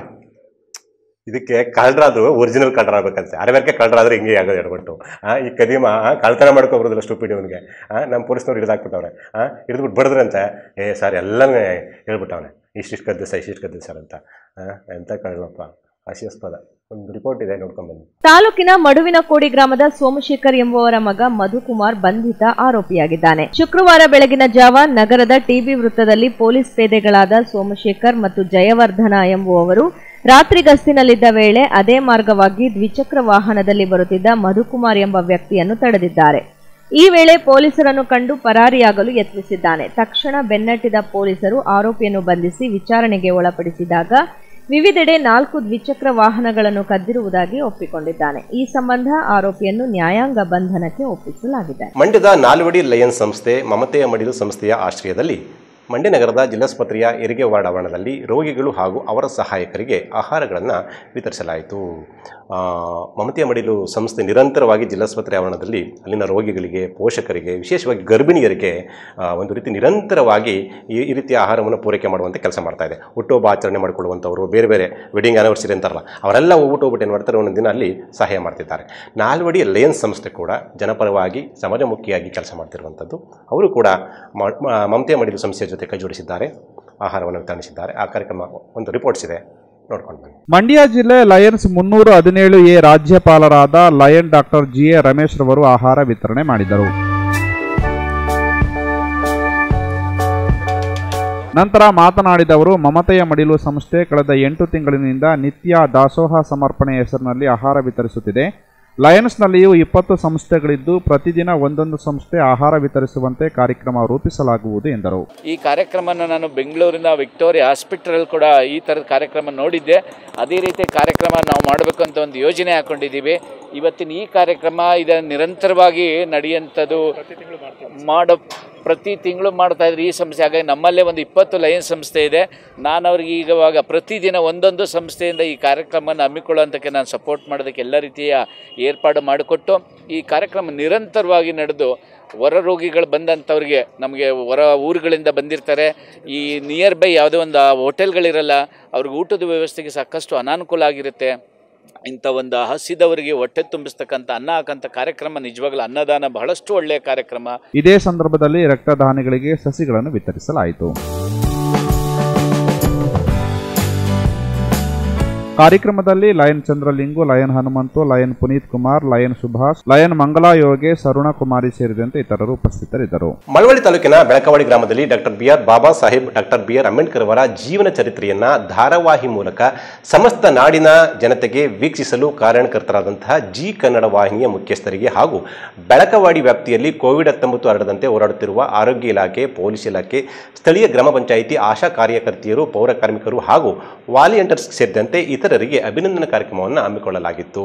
ಇದಕ್ಕೆ ಕಳ್ಳರಾದ್ರು ಒರಿಜಿನಲ್ ಕಳ್ಳರಾಗಬೇಕಂತೆ. ಅರವಕ್ಕೆ ಕಳ್ಳರಾದ್ರೆ ಹಿಂಗೆ ಆಗೋದು ಎಡ್ಬಿಟ್ಟು ಹಾಂ ಈ ಕದೀಮ ಕಳ್ತನ ಮಾಡ್ಕೊಬರೋದಿಲ್ಲ ಸ್ಟೂಪಿಡ್ ಇವನಿಗೆ. ಹಾಂ ನಮ್ಮ ಪೊಲೀಸ್ನವ್ರು ಹಿಡಿದಾಕ್ಬಿಟ್ಟವ್ರೆ. ಹಾಂ ಹಿಡಿದ್ಬಿಟ್ಟು ಬಡಿದ್ರಂತೆ. ಏ ಸರ್ ಎಲ್ಲನೂ ಹೇಳ್ಬಿಟ್ಟವನೆ, ಇಷ್ಟಿಷ್ಟು ಕದ್ದೆ ಸರ್ ಇಷ್ಟಿಷ್ಟು ಕದ್ದೆ ಸರ್ ಅಂತ. ಹಾಂ ಎಂತ ಕಳ್ಳಪ್ಪ, ಹಾಸ್ಯಾಸ್ಪದ. ಒಂದು ರಿಪೋರ್ಟ್ ಇದೆ, ನೋಡ್ಕೊಂಡ್ಬನ್ನಿ. ತಾಲೂಕಿನ ಮಡುವಿನಕೋಡಿ ಗ್ರಾಮದ ಸೋಮಶೇಖರ್ ಎಂಬುವರ ಮಗ ಮಧುಕುಮಾರ್ ಬಂಧಿತ ಆರೋಪಿಯಾಗಿದ್ದಾನೆ. ಶುಕ್ರವಾರ ಬೆಳಗಿನ ಜಾವ ನಗರದ ಟಿಬಿ ವೃತ್ತದಲ್ಲಿ ಪೊಲೀಸ್ ಪೇದೆಗಳಾದ ಸೋಮಶೇಖರ್ ಮತ್ತು ಜಯವರ್ಧನ ಎಂಬುವವರು ರಾತ್ರಿ ಗಸ್ತಿನಲ್ಲಿದ್ದ ವೇಳೆ ಅದೇ ಮಾರ್ಗವಾಗಿ ದ್ವಿಚಕ್ರ ವಾಹನದಲ್ಲಿ ಬರುತ್ತಿದ್ದ ಮಧುಕುಮಾರ್ ಎಂಬ ವ್ಯಕ್ತಿಯನ್ನು ತಡೆದಿದ್ದಾರೆ. ಈ ವೇಳೆ ಪೊಲೀಸರನ್ನು ಕಂಡು ಪರಾರಿಯಾಗಲು ಯತ್ನಿಸಿದ್ದಾನೆ. ತಕ್ಷಣ ಬೆನ್ನಟ್ಟಿದ ಪೊಲೀಸರು ಆರೋಪಿಯನ್ನು ಬಂಧಿಸಿ ವಿಚಾರಣೆಗೆ ಒಳಪಡಿಸಿದಾಗ ವಿವಿಧೆಡೆ ನಾಲ್ಕು ದ್ವಿಚಕ್ರ ವಾಹನಗಳನ್ನು ಕದ್ದಿರುವುದಾಗಿ ಒಪ್ಪಿಕೊಂಡಿದ್ದಾನೆ. ಈ ಸಂಬಂಧ ಆರೋಪಿಯನ್ನು ನ್ಯಾಯಾಂಗ ಬಂಧನಕ್ಕೆ ಒಪ್ಪಿಸಲಾಗಿದೆ. ಮಂಡ್ಯದ ನಾಲ್ವಡಿ ಲಯನ್ಸ್ ಸಂಸ್ಥೆ ಮಮತೆಯ ಮಡಿಲು ಸಂಸ್ಥೆಯ ಆಶ್ರಯದಲ್ಲಿ ಮಂಡ್ಯ ನಗರದ ಜಿಲ್ಲಾಸ್ಪತ್ರೆಯ ಹೆರಿಗೆ ವಾರ್ಡ್ ಆವರಣದಲ್ಲಿ ರೋಗಿಗಳು ಹಾಗೂ ಅವರ ಸಹಾಯಕರಿಗೆ ಆಹಾರಗಳನ್ನು ವಿತರಿಸಲಾಯಿತು. ಮಮತೆಯ ಮಡಿಲು ಸಂಸ್ಥೆ ನಿರಂತರವಾಗಿ ಜಿಲ್ಲಾಸ್ಪತ್ರೆ ಆವರಣದಲ್ಲಿ ಅಲ್ಲಿನ ರೋಗಿಗಳಿಗೆ, ಪೋಷಕರಿಗೆ, ವಿಶೇಷವಾಗಿ ಗರ್ಭಿಣಿಯರಿಗೆ ಒಂದು ರೀತಿ ನಿರಂತರವಾಗಿ ಈ ಈ ರೀತಿಯ ಆಹಾರವನ್ನು ಪೂರೈಕೆ ಮಾಡುವಂಥ ಕೆಲಸ ಮಾಡ್ತಾ ಇದೆ. ಹುಟ್ಟುಹಬ್ಬ ಆಚರಣೆ ಮಾಡಿಕೊಳ್ಳುವಂಥವರು, ಬೇರೆ ಬೇರೆ ವೆಡ್ಡಿಂಗ್ ಆನಿವರ್ಸರಿ ಅಂತಾರಲ್ಲ, ಅವರೆಲ್ಲ ಹೋಗ್ಬಿಟ್ಟು ಹೋಗ್ಬಿಟ್ಟು ಏನು ಮಾಡ್ತಾರೆ, ಒಂದೊಂದು ದಿನ ಅಲ್ಲಿ ಸಹಾಯ ಮಾಡ್ತಿದ್ದಾರೆ. ನಾಲ್ವಡಿ ಲಯನ್ಸ್ ಸಂಸ್ಥೆ ಕೂಡ ಜನಪರವಾಗಿ ಸಮಾಜಮುಖಿಯಾಗಿ ಕೆಲಸ ಮಾಡ್ತಿರುವಂಥದ್ದು. ಅವರು ಕೂಡ ಮಮತೆಯ ಮಡಿಲು ಸಂಸ್ಥೆಯ ಜೊತೆ ಕೈ ಜೋಡಿಸಿದ್ದಾರೆ, ಆಹಾರವನ್ನು ವಿತರಿಸಿದ್ದಾರೆ. ಆ ಕಾರ್ಯಕ್ರಮ ಒಂದು ರಿಪೋರ್ಟ್ಸ್ ಇದೆ, ನೋಡ್ಕೊಂಡು ಬನ್ನಿ. ಮಂಡ್ಯ ಜಿಲ್ಲೆ ಲಯನ್ಸ್ ಮುನ್ನೂರ ಹದಿನೇಳು ಎ ರಾಜ್ಯಪಾಲರಾದ lion doctor G A Ramesh ರವರು ಆಹಾರ ವಿತರಣೆ ಮಾಡಿದರು. ನಂತರ ಮಾತನಾಡಿದವರು, ಮಮತೆಯ ಮಡಿಲು ಸಂಸ್ಥೆ ಕಳೆದ ಎಂಟು ತಿಂಗಳಿನಿಂದ ನಿತ್ಯ ದಾಸೋಹ ಸಮರ್ಪಣೆ ಹೆಸರಿನಲ್ಲಿ ಆಹಾರ ವಿತರಿಸುತ್ತಿದೆ. ಲಯನ್ಸ್ನಲ್ಲಿಯೂ ಇಪ್ಪತ್ತು ಸಂಸ್ಥೆಗಳಿದ್ದು ಪ್ರತಿದಿನ ಒಂದೊಂದು ಸಂಸ್ಥೆ ಆಹಾರ ವಿತರಿಸುವಂತೆ ಕಾರ್ಯಕ್ರಮ ರೂಪಿಸಲಾಗುವುದು ಎಂದರು. ಈ ಕಾರ್ಯಕ್ರಮನ ನಾನು ಬೆಂಗಳೂರಿನ ವಿಕ್ಟೋರಿಯಾ ಹಾಸ್ಪಿಟಲ್ ಕೂಡ ಈ ಥರದ ಕಾರ್ಯಕ್ರಮ ನೋಡಿದ್ದೆ. ಅದೇ ರೀತಿ ಕಾರ್ಯಕ್ರಮ ನಾವು ಮಾಡಬೇಕು ಅಂತ ಒಂದು ಯೋಜನೆ ಹಾಕೊಂಡಿದ್ದೀವಿ. ಇವತ್ತಿನ ಈ ಕಾರ್ಯಕ್ರಮ ಇದನ್ನು ನಿರಂತರವಾಗಿ ನಡೆಯುವಂಥದ್ದು ಮಾಡೋ ಪ್ರತಿ ತಿಂಗಳು ಮಾಡ್ತಾ ಇದ್ರು ಈ ಸಂಸ್ಥೆ. ಹಾಗಾಗಿ ನಮ್ಮಲ್ಲೇ ಒಂದು ಇಪ್ಪತ್ತು ಲಯನ್ಸ್ ಸಂಸ್ಥೆ ಇದೆ. ನಾನು ಅವ್ರಿಗೆ ಈಗವಾಗ ಪ್ರತಿದಿನ ಒಂದೊಂದು ಸಂಸ್ಥೆಯಿಂದ ಈ ಕಾರ್ಯಕ್ರಮನ ಹಮ್ಮಿಕೊಳ್ಳುವಂಥಕ್ಕೆ ನಾನು ಸಪೋರ್ಟ್ ಮಾಡೋದಕ್ಕೆ ಎಲ್ಲ ರೀತಿಯ ಏರ್ಪಾಡು ಮಾಡಿಕೊಟ್ಟು ಈ ಕಾರ್ಯಕ್ರಮ ನಿರಂತರವಾಗಿ ನಡೆದು ಹೊರ ರೋಗಿಗಳು ಬಂದಂಥವ್ರಿಗೆ, ನಮಗೆ ಹೊರ ಊರುಗಳಿಂದ ಬಂದಿರ್ತಾರೆ, ಈ ನಿಯರ್ ಬೈ ಯಾವುದೇ ಒಂದು ಹೋಟೆಲ್ಗಳಿರಲ್ಲ, ಅವ್ರಿಗೆ ಊಟದ ವ್ಯವಸ್ಥೆಗೆ ಸಾಕಷ್ಟು ಅನಾನುಕೂಲ ಆಗಿರುತ್ತೆ. ಇಂಥ ಒಂದು ಹಸಿದವರಿಗೆ ಹೊಟ್ಟೆ ತುಂಬಿಸ್ತಕ್ಕಂಥ ಅನ್ನ ಹಾಕಂಥ ಕಾರ್ಯಕ್ರಮ ನಿಜವಾಗ್ಲೂ ಅನ್ನದಾನ ಬಹಳಷ್ಟು ಒಳ್ಳೆಯ ಕಾರ್ಯಕ್ರಮ. ಇದೇ ಸಂದರ್ಭದಲ್ಲಿ ರಕ್ತದಾನಿಗಳಿಗೆ ಸಸಿಗಳನ್ನು ವಿತರಿಸಲಾಯಿತು. ಕಾರ್ಯಕ್ರಮದಲ್ಲಿ lion Chandralingu, lion Hanumanthu, lion Puneeth Kumar, lion Subhash, lion Mangala Yogesh, Aruna Kumari ಸೇರಿದಂತೆ ಇತರರು ಉಪಸ್ಥಿತರಿದ್ದರು. ಮಳವಳ್ಳಿ ತಾಲೂಕಿನ ಬೆಳಕವಾಡಿ ಗ್ರಾಮದಲ್ಲಿ doctor B R Baba Saheb doctor B R Ambedkar ಅವರ ಜೀವನ ಚರಿತ್ರೆಯನ್ನ ಧಾರಾವಾಹಿ ಮೂಲಕ ಸಮಸ್ತ ನಾಡಿನ ಜನತೆಗೆ ವೀಕ್ಷಿಸಲು ಕಾರಣಕರ್ತರಾದಂತಹ ಜಿ ಕನ್ನಡ ವಾಹಿನಿಯ ಮುಖ್ಯಸ್ಥರಿಗೆ ಹಾಗೂ ಬೆಳಕವಾಡಿ ವ್ಯಾಪ್ತಿಯಲ್ಲಿ ಕೋವಿಡ್ ಹತ್ತೊಂಬತ್ತು ಹರಡದಂತೆ ಹೋರಾಡುತ್ತಿರುವ ಆರೋಗ್ಯ ಇಲಾಖೆ, ಪೊಲೀಸ್ ಇಲಾಖೆ, ಸ್ಥಳೀಯ ಗ್ರಾಮ ಪಂಚಾಯಿತಿ ಆಶಾ ಕಾರ್ಯಕರ್ತೆಯರು, ಪೌರ ಕಾರ್ಮಿಕರು ಹಾಗೂ ವಾಲಿಯಂಟರ್ಸ್ ಸೇರಿದಂತೆ ಇತರರಿಗೆ ಅಭಿನಂದನಾ ಕಾರ್ಯಕ್ರಮವನ್ನು ಹಮ್ಮಿಕೊಳ್ಳಲಾಗಿತ್ತು.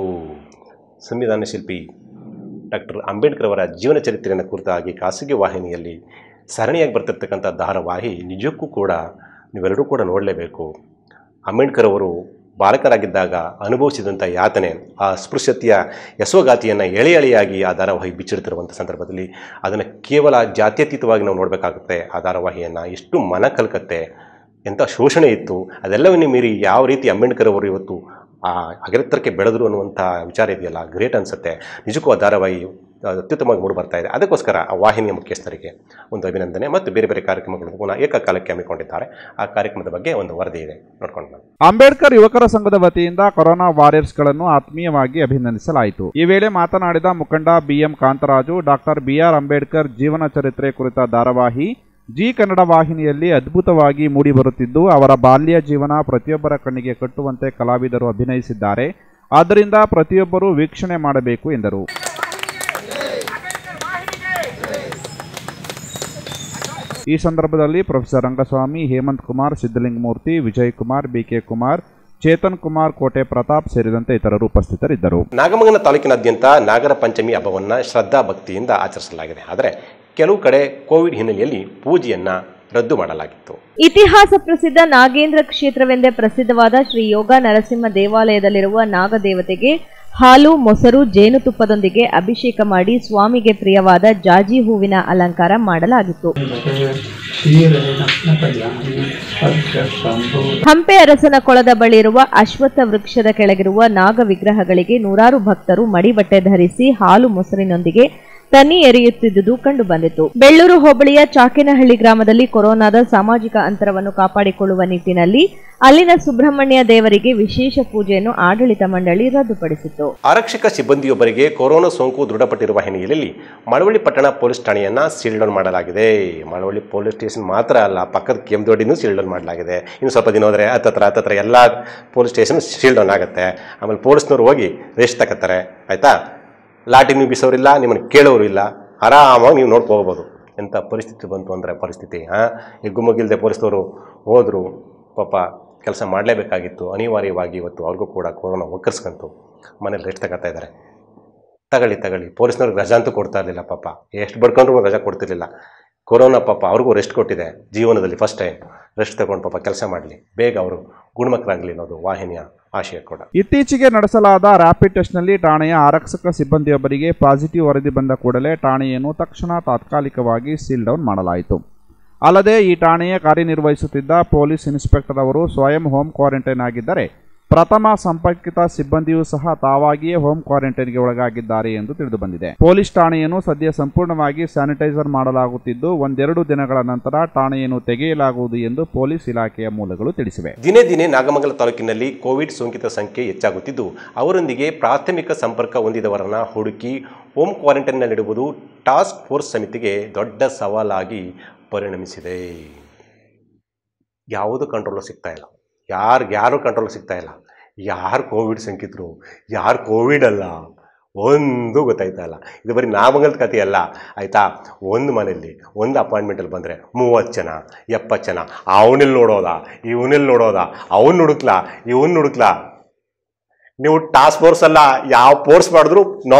ಸಂವಿಧಾನ ಶಿಲ್ಪಿ ಡಾಕ್ಟರ್ ಅಂಬೇಡ್ಕರ್ ಅವರ ಜೀವನ ಚರಿತ್ರೆಯನ್ನು ಕುರಿತಾಗಿ ಖಾಸಗಿ ವಾಹಿನಿಯಲ್ಲಿ ಸರಣಿಯಾಗಿ ಬರ್ತಿರ್ತಕ್ಕಂಥ ಧಾರಾವಾಹಿ ನಿಜಕ್ಕೂ ಕೂಡ ನೀವೆಲ್ಲರೂ ಕೂಡ ನೋಡಲೇಬೇಕು. ಅಂಬೇಡ್ಕರ್ ಅವರು ಬಾಲಕರಾಗಿದ್ದಾಗ ಅನುಭವಿಸಿದಂಥ ಯಾತನೆ, ಆ ಅಸ್ಪೃಶ್ಯತೆಯ ಯಶೋಗಾತಿಯನ್ನು ಎಳೆ ಎಳೆಯಾಗಿ ಆ ಧಾರಾವಾಹಿ ಬಿಚ್ಚಿಡ್ತಿರುವಂಥ ಸಂದರ್ಭದಲ್ಲಿ ಅದನ್ನು ಕೇವಲ ಜಾತ್ಯತೀತವಾಗಿ ನಾವು ನೋಡಬೇಕಾಗುತ್ತೆ. ಆ ಧಾರಾವಾಹಿಯನ್ನು ಎಷ್ಟು ಮನ ಕಲ್ಕತ್ತೆ, ಎಂಥ ಶೋಷಣೆ ಇತ್ತು, ಅದೆಲ್ಲವನ್ನೇ ಮೀರಿ ಯಾವ ರೀತಿ ಅಂಬೇಡ್ಕರ್ ಅವರು ಇವತ್ತು ಆ ಅಗ್ರತ್ತರಕ್ಕೆ ಬೆಳೆದರು ಅನ್ನುವಂಥ ವಿಚಾರ ಇದೆಯಲ್ಲ, ಗ್ರೇಟ್ ಅನಿಸುತ್ತೆ. ನಿಜಕ್ಕೂ ಆ ಧಾರಾವಾಹಿ ಅತ್ಯುತ್ತಮವಾಗಿ ಮೂಡಿ ಬರ್ತಾ ಇದೆ. ಅದಕ್ಕೋಸ್ಕರ ಆ ವಾಹಿನಿಯ ಮುಖ್ಯಸ್ಥರಿಗೆ ಒಂದು ಅಭಿನಂದನೆ ಮತ್ತು ಬೇರೆ ಬೇರೆ ಕಾರ್ಯಕ್ರಮಗಳನ್ನು ಪುನಃ ಏಕಕಾಲಕ್ಕೆ ಹಮ್ಮಿಕೊಂಡಿದ್ದಾರೆ. ಆ ಕಾರ್ಯಕ್ರಮದ ಬಗ್ಗೆ ಒಂದು ವರದಿ ಇದೆ, ನೋಡ್ಕೊಂಡು ಬನ್ನಿ. ಅಂಬೇಡ್ಕರ್ ಯುವಕರ ಸಂಘದ ವತಿಯಿಂದ ಕೊರೋನಾ ವಾರಿಯರ್ಸ್ಗಳನ್ನು ಆತ್ಮೀಯವಾಗಿ ಅಭಿನಂದಿಸಲಾಯಿತು. ಈ ವೇಳೆ ಮಾತನಾಡಿದ ಮುಖಂಡ BM Kantharaju, doctor BR Ambedkar ಜೀವನ ಚರಿತ್ರೆ ಕುರಿತ ಧಾರಾವಾಹಿ ಜಿ ಕನ್ನಡ ವಾಹಿನಿಯಲ್ಲಿ ಅದ್ಭುತವಾಗಿ ಮೂಡಿಬರುತ್ತಿದ್ದು, ಅವರ ಬಾಲ್ಯ ಜೀವನ ಪ್ರತಿಯೊಬ್ಬರ ಕಣ್ಣಿಗೆ ಕಟ್ಟುವಂತೆ ಕಲಾವಿದರು ಅಭಿನಯಿಸಿದ್ದಾರೆ. ಆದ್ದರಿಂದ ಪ್ರತಿಯೊಬ್ಬರೂ ವೀಕ್ಷಣೆ ಮಾಡಬೇಕು ಎಂದರು. ಈ ಸಂದರ್ಭದಲ್ಲಿ ಪ್ರೊಫೆಸರ್ ರಂಗಸ್ವಾಮಿ, ಹೇಮಂತ್ ಕುಮಾರ್, ಸಿದ್ದಲಿಂಗಮೂರ್ತಿ, ವಿಜಯ್ ಕುಮಾರ್, ಬಿಕೆ ಕುಮಾರ್, ಚೇತನ್ ಕುಮಾರ್, ಕೋಟೆ ಪ್ರತಾಪ್ ಸೇರಿದಂತೆ ಇತರರು ಉಪಸ್ಥಿತರಿದ್ದರು. ನಾಗಮಂಗಲ ತಾಲೂಕಿನಾದ್ಯಂತ ನಾಗರ ಪಂಚಮಿ ಹಬ್ಬವನ್ನು ಶ್ರದ್ಧಾ ಭಕ್ತಿಯಿಂದ ಆಚರಿಸಲಾಗಿದೆ. ಆದರೆ ಕೆಲವು ಕಡೆ ಕೋವಿಡ್ ಹಿನ್ನೆಲೆಯಲ್ಲಿ ಪೂಜೆಯನ್ನ ರದ್ದು ಮಾಡಲಾಗಿತ್ತು. ಇತಿಹಾಸ ಪ್ರಸಿದ್ಧ ನಾಗೇಂದ್ರ ಕ್ಷೇತ್ರವೆಂದೇ ಪ್ರಸಿದ್ಧವಾದ ಶ್ರೀ ಯೋಗ ನರಸಿಂಹ ದೇವಾಲಯದಲ್ಲಿರುವ ನಾಗದೇವತೆಗೆ ಹಾಲು, ಮೊಸರು, ಜೇನುತುಪ್ಪದೊಂದಿಗೆ ಅಭಿಷೇಕ ಮಾಡಿ ಸ್ವಾಮಿಗೆ ಪ್ರಿಯವಾದ ಜಾಜಿ ಹೂವಿನ ಅಲಂಕಾರ ಮಾಡಲಾಗಿತ್ತು. ಹಂಪೆ ಅರಸನ ಕೊಳದ ಬಳಿ ಇರುವ ಅಶ್ವತ್ಥ ವೃಕ್ಷದ ಕೆಳಗಿರುವ ನಾಗ ವಿಗ್ರಹಗಳಿಗೆ ನೂರಾರು ಭಕ್ತರು ಮಡಿಬಟ್ಟೆ ಧರಿಸಿ ಹಾಲು ಮೊಸರಿನೊಂದಿಗೆ ತನ್ನಿ ಎರೆಯುತ್ತಿದ್ದುದು ಕಂಡು ಬಂದಿತು. ಬೆಳ್ಳೂರು ಹೋಬಳಿಯ ಚಾಕೇನಹಳ್ಳಿ ಗ್ರಾಮದಲ್ಲಿ ಕೊರೋನಾದ ಸಾಮಾಜಿಕ ಅಂತರವನ್ನು ಕಾಪಾಡಿಕೊಳ್ಳುವ ನಿಟ್ಟಿನಲ್ಲಿ ಅಲ್ಲಿನ ಸುಬ್ರಹ್ಮಣ್ಯ ದೇವರಿಗೆ ವಿಶೇಷ ಪೂಜೆಯನ್ನು ಆಡಳಿತ ಮಂಡಳಿ ರದ್ದುಪಡಿಸಿತ್ತು. ಆರಕ್ಷಕ ಸಿಬ್ಬಂದಿಯೊಬ್ಬರಿಗೆ ಕೊರೋನಾ ಸೋಂಕು ದೃಢಪಟ್ಟಿರುವ ಹಿನ್ನೆಲೆಯಲ್ಲಿ ಮಳವಳ್ಳಿ ಪಟ್ಟಣ ಪೊಲೀಸ್ ಠಾಣೆಯನ್ನ ಸೀಲ್ ಡೌನ್ ಮಾಡಲಾಗಿದೆ. ಮಳವಳ್ಳಿ ಪೊಲೀಸ್ ಸ್ಟೇಷನ್ ಮಾತ್ರ ಅಲ್ಲ, ಪಕ್ಕದ ಕೆಂಪದೊಡ್ಡಿನೂ ಸೀಲ್ ಡೌನ್ ಮಾಡಲಾಗಿದೆ. ಇನ್ನು ಸ್ವಲ್ಪ ದಿನ ಹೋದರೆ ಹತ್ತತ್ರ ಹತ್ತತ್ರ ಎಲ್ಲ ಪೊಲೀಸ್ ಸ್ಟೇಷನ್ ಸೀಲ್ ಡೌನ್ ಆಗುತ್ತೆ. ಆಮೇಲೆ ಪೊಲೀಸ್ನವ್ರು ಹೋಗಿ ರೆಸ್ಟ್ ತಗೋತಾರೆ. ಆಯ್ತಾ, ಲಾಟಿ ನೀವು ಬಿಸೋರಿಲ್ಲ, ನಿಮ್ಮನ್ನು ಕೇಳೋರು ಇಲ್ಲ, ಆರಾಮಾಗಿ ನೀವು ನೋಡ್ಕೋಬೋದು. ಎಂಥ ಪರಿಸ್ಥಿತಿ ಬಂತು ಅಂದರೆ ಪರಿಸ್ಥಿತಿ ಹಾಂ ಹಿಗ್ಗು ಮುಗಿಲ್ದೆ ಪೊಲೀಸ್ನವರು ಹೋದರು. ಪಾಪ ಕೆಲಸ ಮಾಡಲೇಬೇಕಾಗಿತ್ತು, ಅನಿವಾರ್ಯವಾಗಿ ಇವತ್ತು ಅವ್ರಿಗೂ ಕೂಡ ಕೊರೋನಾ ಒಕ್ಕರ್ಸ್ಕಂತು ಮನೇಲಿ ರೆಸ್ಟ್ ತಗೋತಾ ಇದ್ದಾರೆ. ತಗೊಳ್ಳಿ ತಗೊಳ್ಳಿ ಪೊಲೀಸ್ನವ್ರಿಗೆ ರಜಾ ಅಂತೂ ಕೊಡ್ತಾ ಇರಲಿಲ್ಲ. ಪಾಪ ಎಷ್ಟು ಬಡ್ಕೊಂಡ್ರು ರಜಾ ಕೊಡ್ತಿರ್ಲಿಲ್ಲ. ಕೊರೋನಾ ಪಾಪ ಅವ್ರಿಗೂ ರೆಸ್ಟ್ ಕೊಟ್ಟಿದೆ. ಜೀವನದಲ್ಲಿ ಫಸ್ಟ್ ಟೈಮ್ ರೆಸ್ಟ್ ತಗೊಂಡು ಪಾಪ ಕೆಲಸ ಮಾಡಲಿ, ಬೇಗ ಅವರು ಗುಣಮುಖರಾಗಲಿ ಅನ್ನೋದು ವಾಹಿನಿಯ ಆಶಯ ಕೂಡ. ಇತ್ತೀಚೆಗೆ ನಡೆಸಲಾದ ರ್ಯಾಪಿಡ್ ಟೆಸ್ಟ್ನಲ್ಲಿ ಠಾಣೆಯ ಆರಕ್ಷಕ ಸಿಬ್ಬಂದಿಯೊಬ್ಬರಿಗೆ ಪಾಸಿಟಿವ್ ವರದಿ ಬಂದ ಕೂಡಲೇ ಠಾಣೆಯನ್ನು ತಕ್ಷಣ ತಾತ್ಕಾಲಿಕವಾಗಿ ಸೀಲ್ ಡೌನ್ ಮಾಡಲಾಯಿತು. ಅಲ್ಲದೆ ಈ ಠಾಣೆಯ ಕಾರ್ಯನಿರ್ವಹಿಸುತ್ತಿದ್ದ ಪೊಲೀಸ್ ಇನ್ಸ್ಪೆಕ್ಟರ್ ಅವರು ಸ್ವಯಂ ಹೋಮ್ ಕ್ವಾರಂಟೈನ್ ಆಗಿದ್ದರೆ ಪ್ರಥಮ ಸಂಪರ್ಕಿತ ಸಿಬ್ಬಂದಿಯೂ ಸಹ ತಾವಾಗಿಯೇ ಹೋಮ್ ಕ್ವಾರಂಟೈನ್ಗೆ ಒಳಗಾಗಿದ್ದಾರೆ ಎಂದು ತಿಳಿದು ಬಂದಿದೆ. ಪೊಲೀಸ್ ಠಾಣೆಯನ್ನು ಸದ್ಯ ಸಂಪೂರ್ಣವಾಗಿ ಸ್ಯಾನಿಟೈಸರ್ ಮಾಡಲಾಗುತ್ತಿದ್ದು ಒಂದೆರಡು ದಿನಗಳ ನಂತರ ಠಾಣೆಯನ್ನು ತೆಗೆಯಲಾಗುವುದು ಎಂದು ಪೊಲೀಸ್ ಇಲಾಖೆಯ ಮೂಲಗಳು ತಿಳಿಸಿವೆ. ದಿನೇ ದಿನೇ ನಾಗಮಂಗಲ ತಾಲೂಕಿನಲ್ಲಿ ಕೋವಿಡ್ ಸೋಂಕಿತ ಸಂಖ್ಯೆ ಹೆಚ್ಚಾಗುತ್ತಿದ್ದು ಅವರೊಂದಿಗೆ ಪ್ರಾಥಮಿಕ ಸಂಪರ್ಕ ಹೊಂದಿದವರನ್ನ ಹುಡುಕಿ ಹೋಮ್ ಕ್ವಾರಂಟೈನ್ನಲ್ಲಿಡುವುದು ಟಾಸ್ಕ್ ಫೋರ್ಸ್ ಸಮಿತಿಗೆ ದೊಡ್ಡ ಸವಾಲಾಗಿ ಪರಿಣಮಿಸಿದೆ. ಯಾವುದು ಕಂಟ್ರೋಲ್ ಸಿಗ್ತಾ ಇಲ್ಲ, ಯಾರು ಯಾರು ಕಂಟ್ರೋಲ್ ಸಿಗ್ತಾ ಇಲ್ಲ. ಯಾರು ಕೋವಿಡ್ ಸೋಂಕಿತರು, ಯಾರು ಕೋವಿಡ್ ಅಲ್ಲ, ಒಂದು ಗೊತ್ತಾಯ್ತಾ ಇಲ್ಲ. ಇದು ಬರೀ ನಾಮಂಗಲದ ಕಥೆ ಅಲ್ಲ ಆಯಿತಾ. ಒಂದು ಮನೆಯಲ್ಲಿ ಒಂದು ಅಪಾಯಿಂಟ್ಮೆಂಟಲ್ಲಿ ಬಂದರೆ ಮೂವತ್ತು ಜನ ಎಪ್ಪತ್ತು ಜನ ಅವನಲ್ಲಿ ನೋಡೋದಾ ಇವನಲ್ಲಿ ನೋಡೋದಾ, ಅವನು ಹುಡುಕ್ಲಾ ಇವನು ಹುಡುಕ್ಲಾ. ನೀವು ಟಾಸ್ಕ್ ಫೋರ್ಸ್ ಅಲ್ಲ, ಯಾವ ಫೋರ್ಸ್ ಮಾಡಿದ್ರು ನೋ.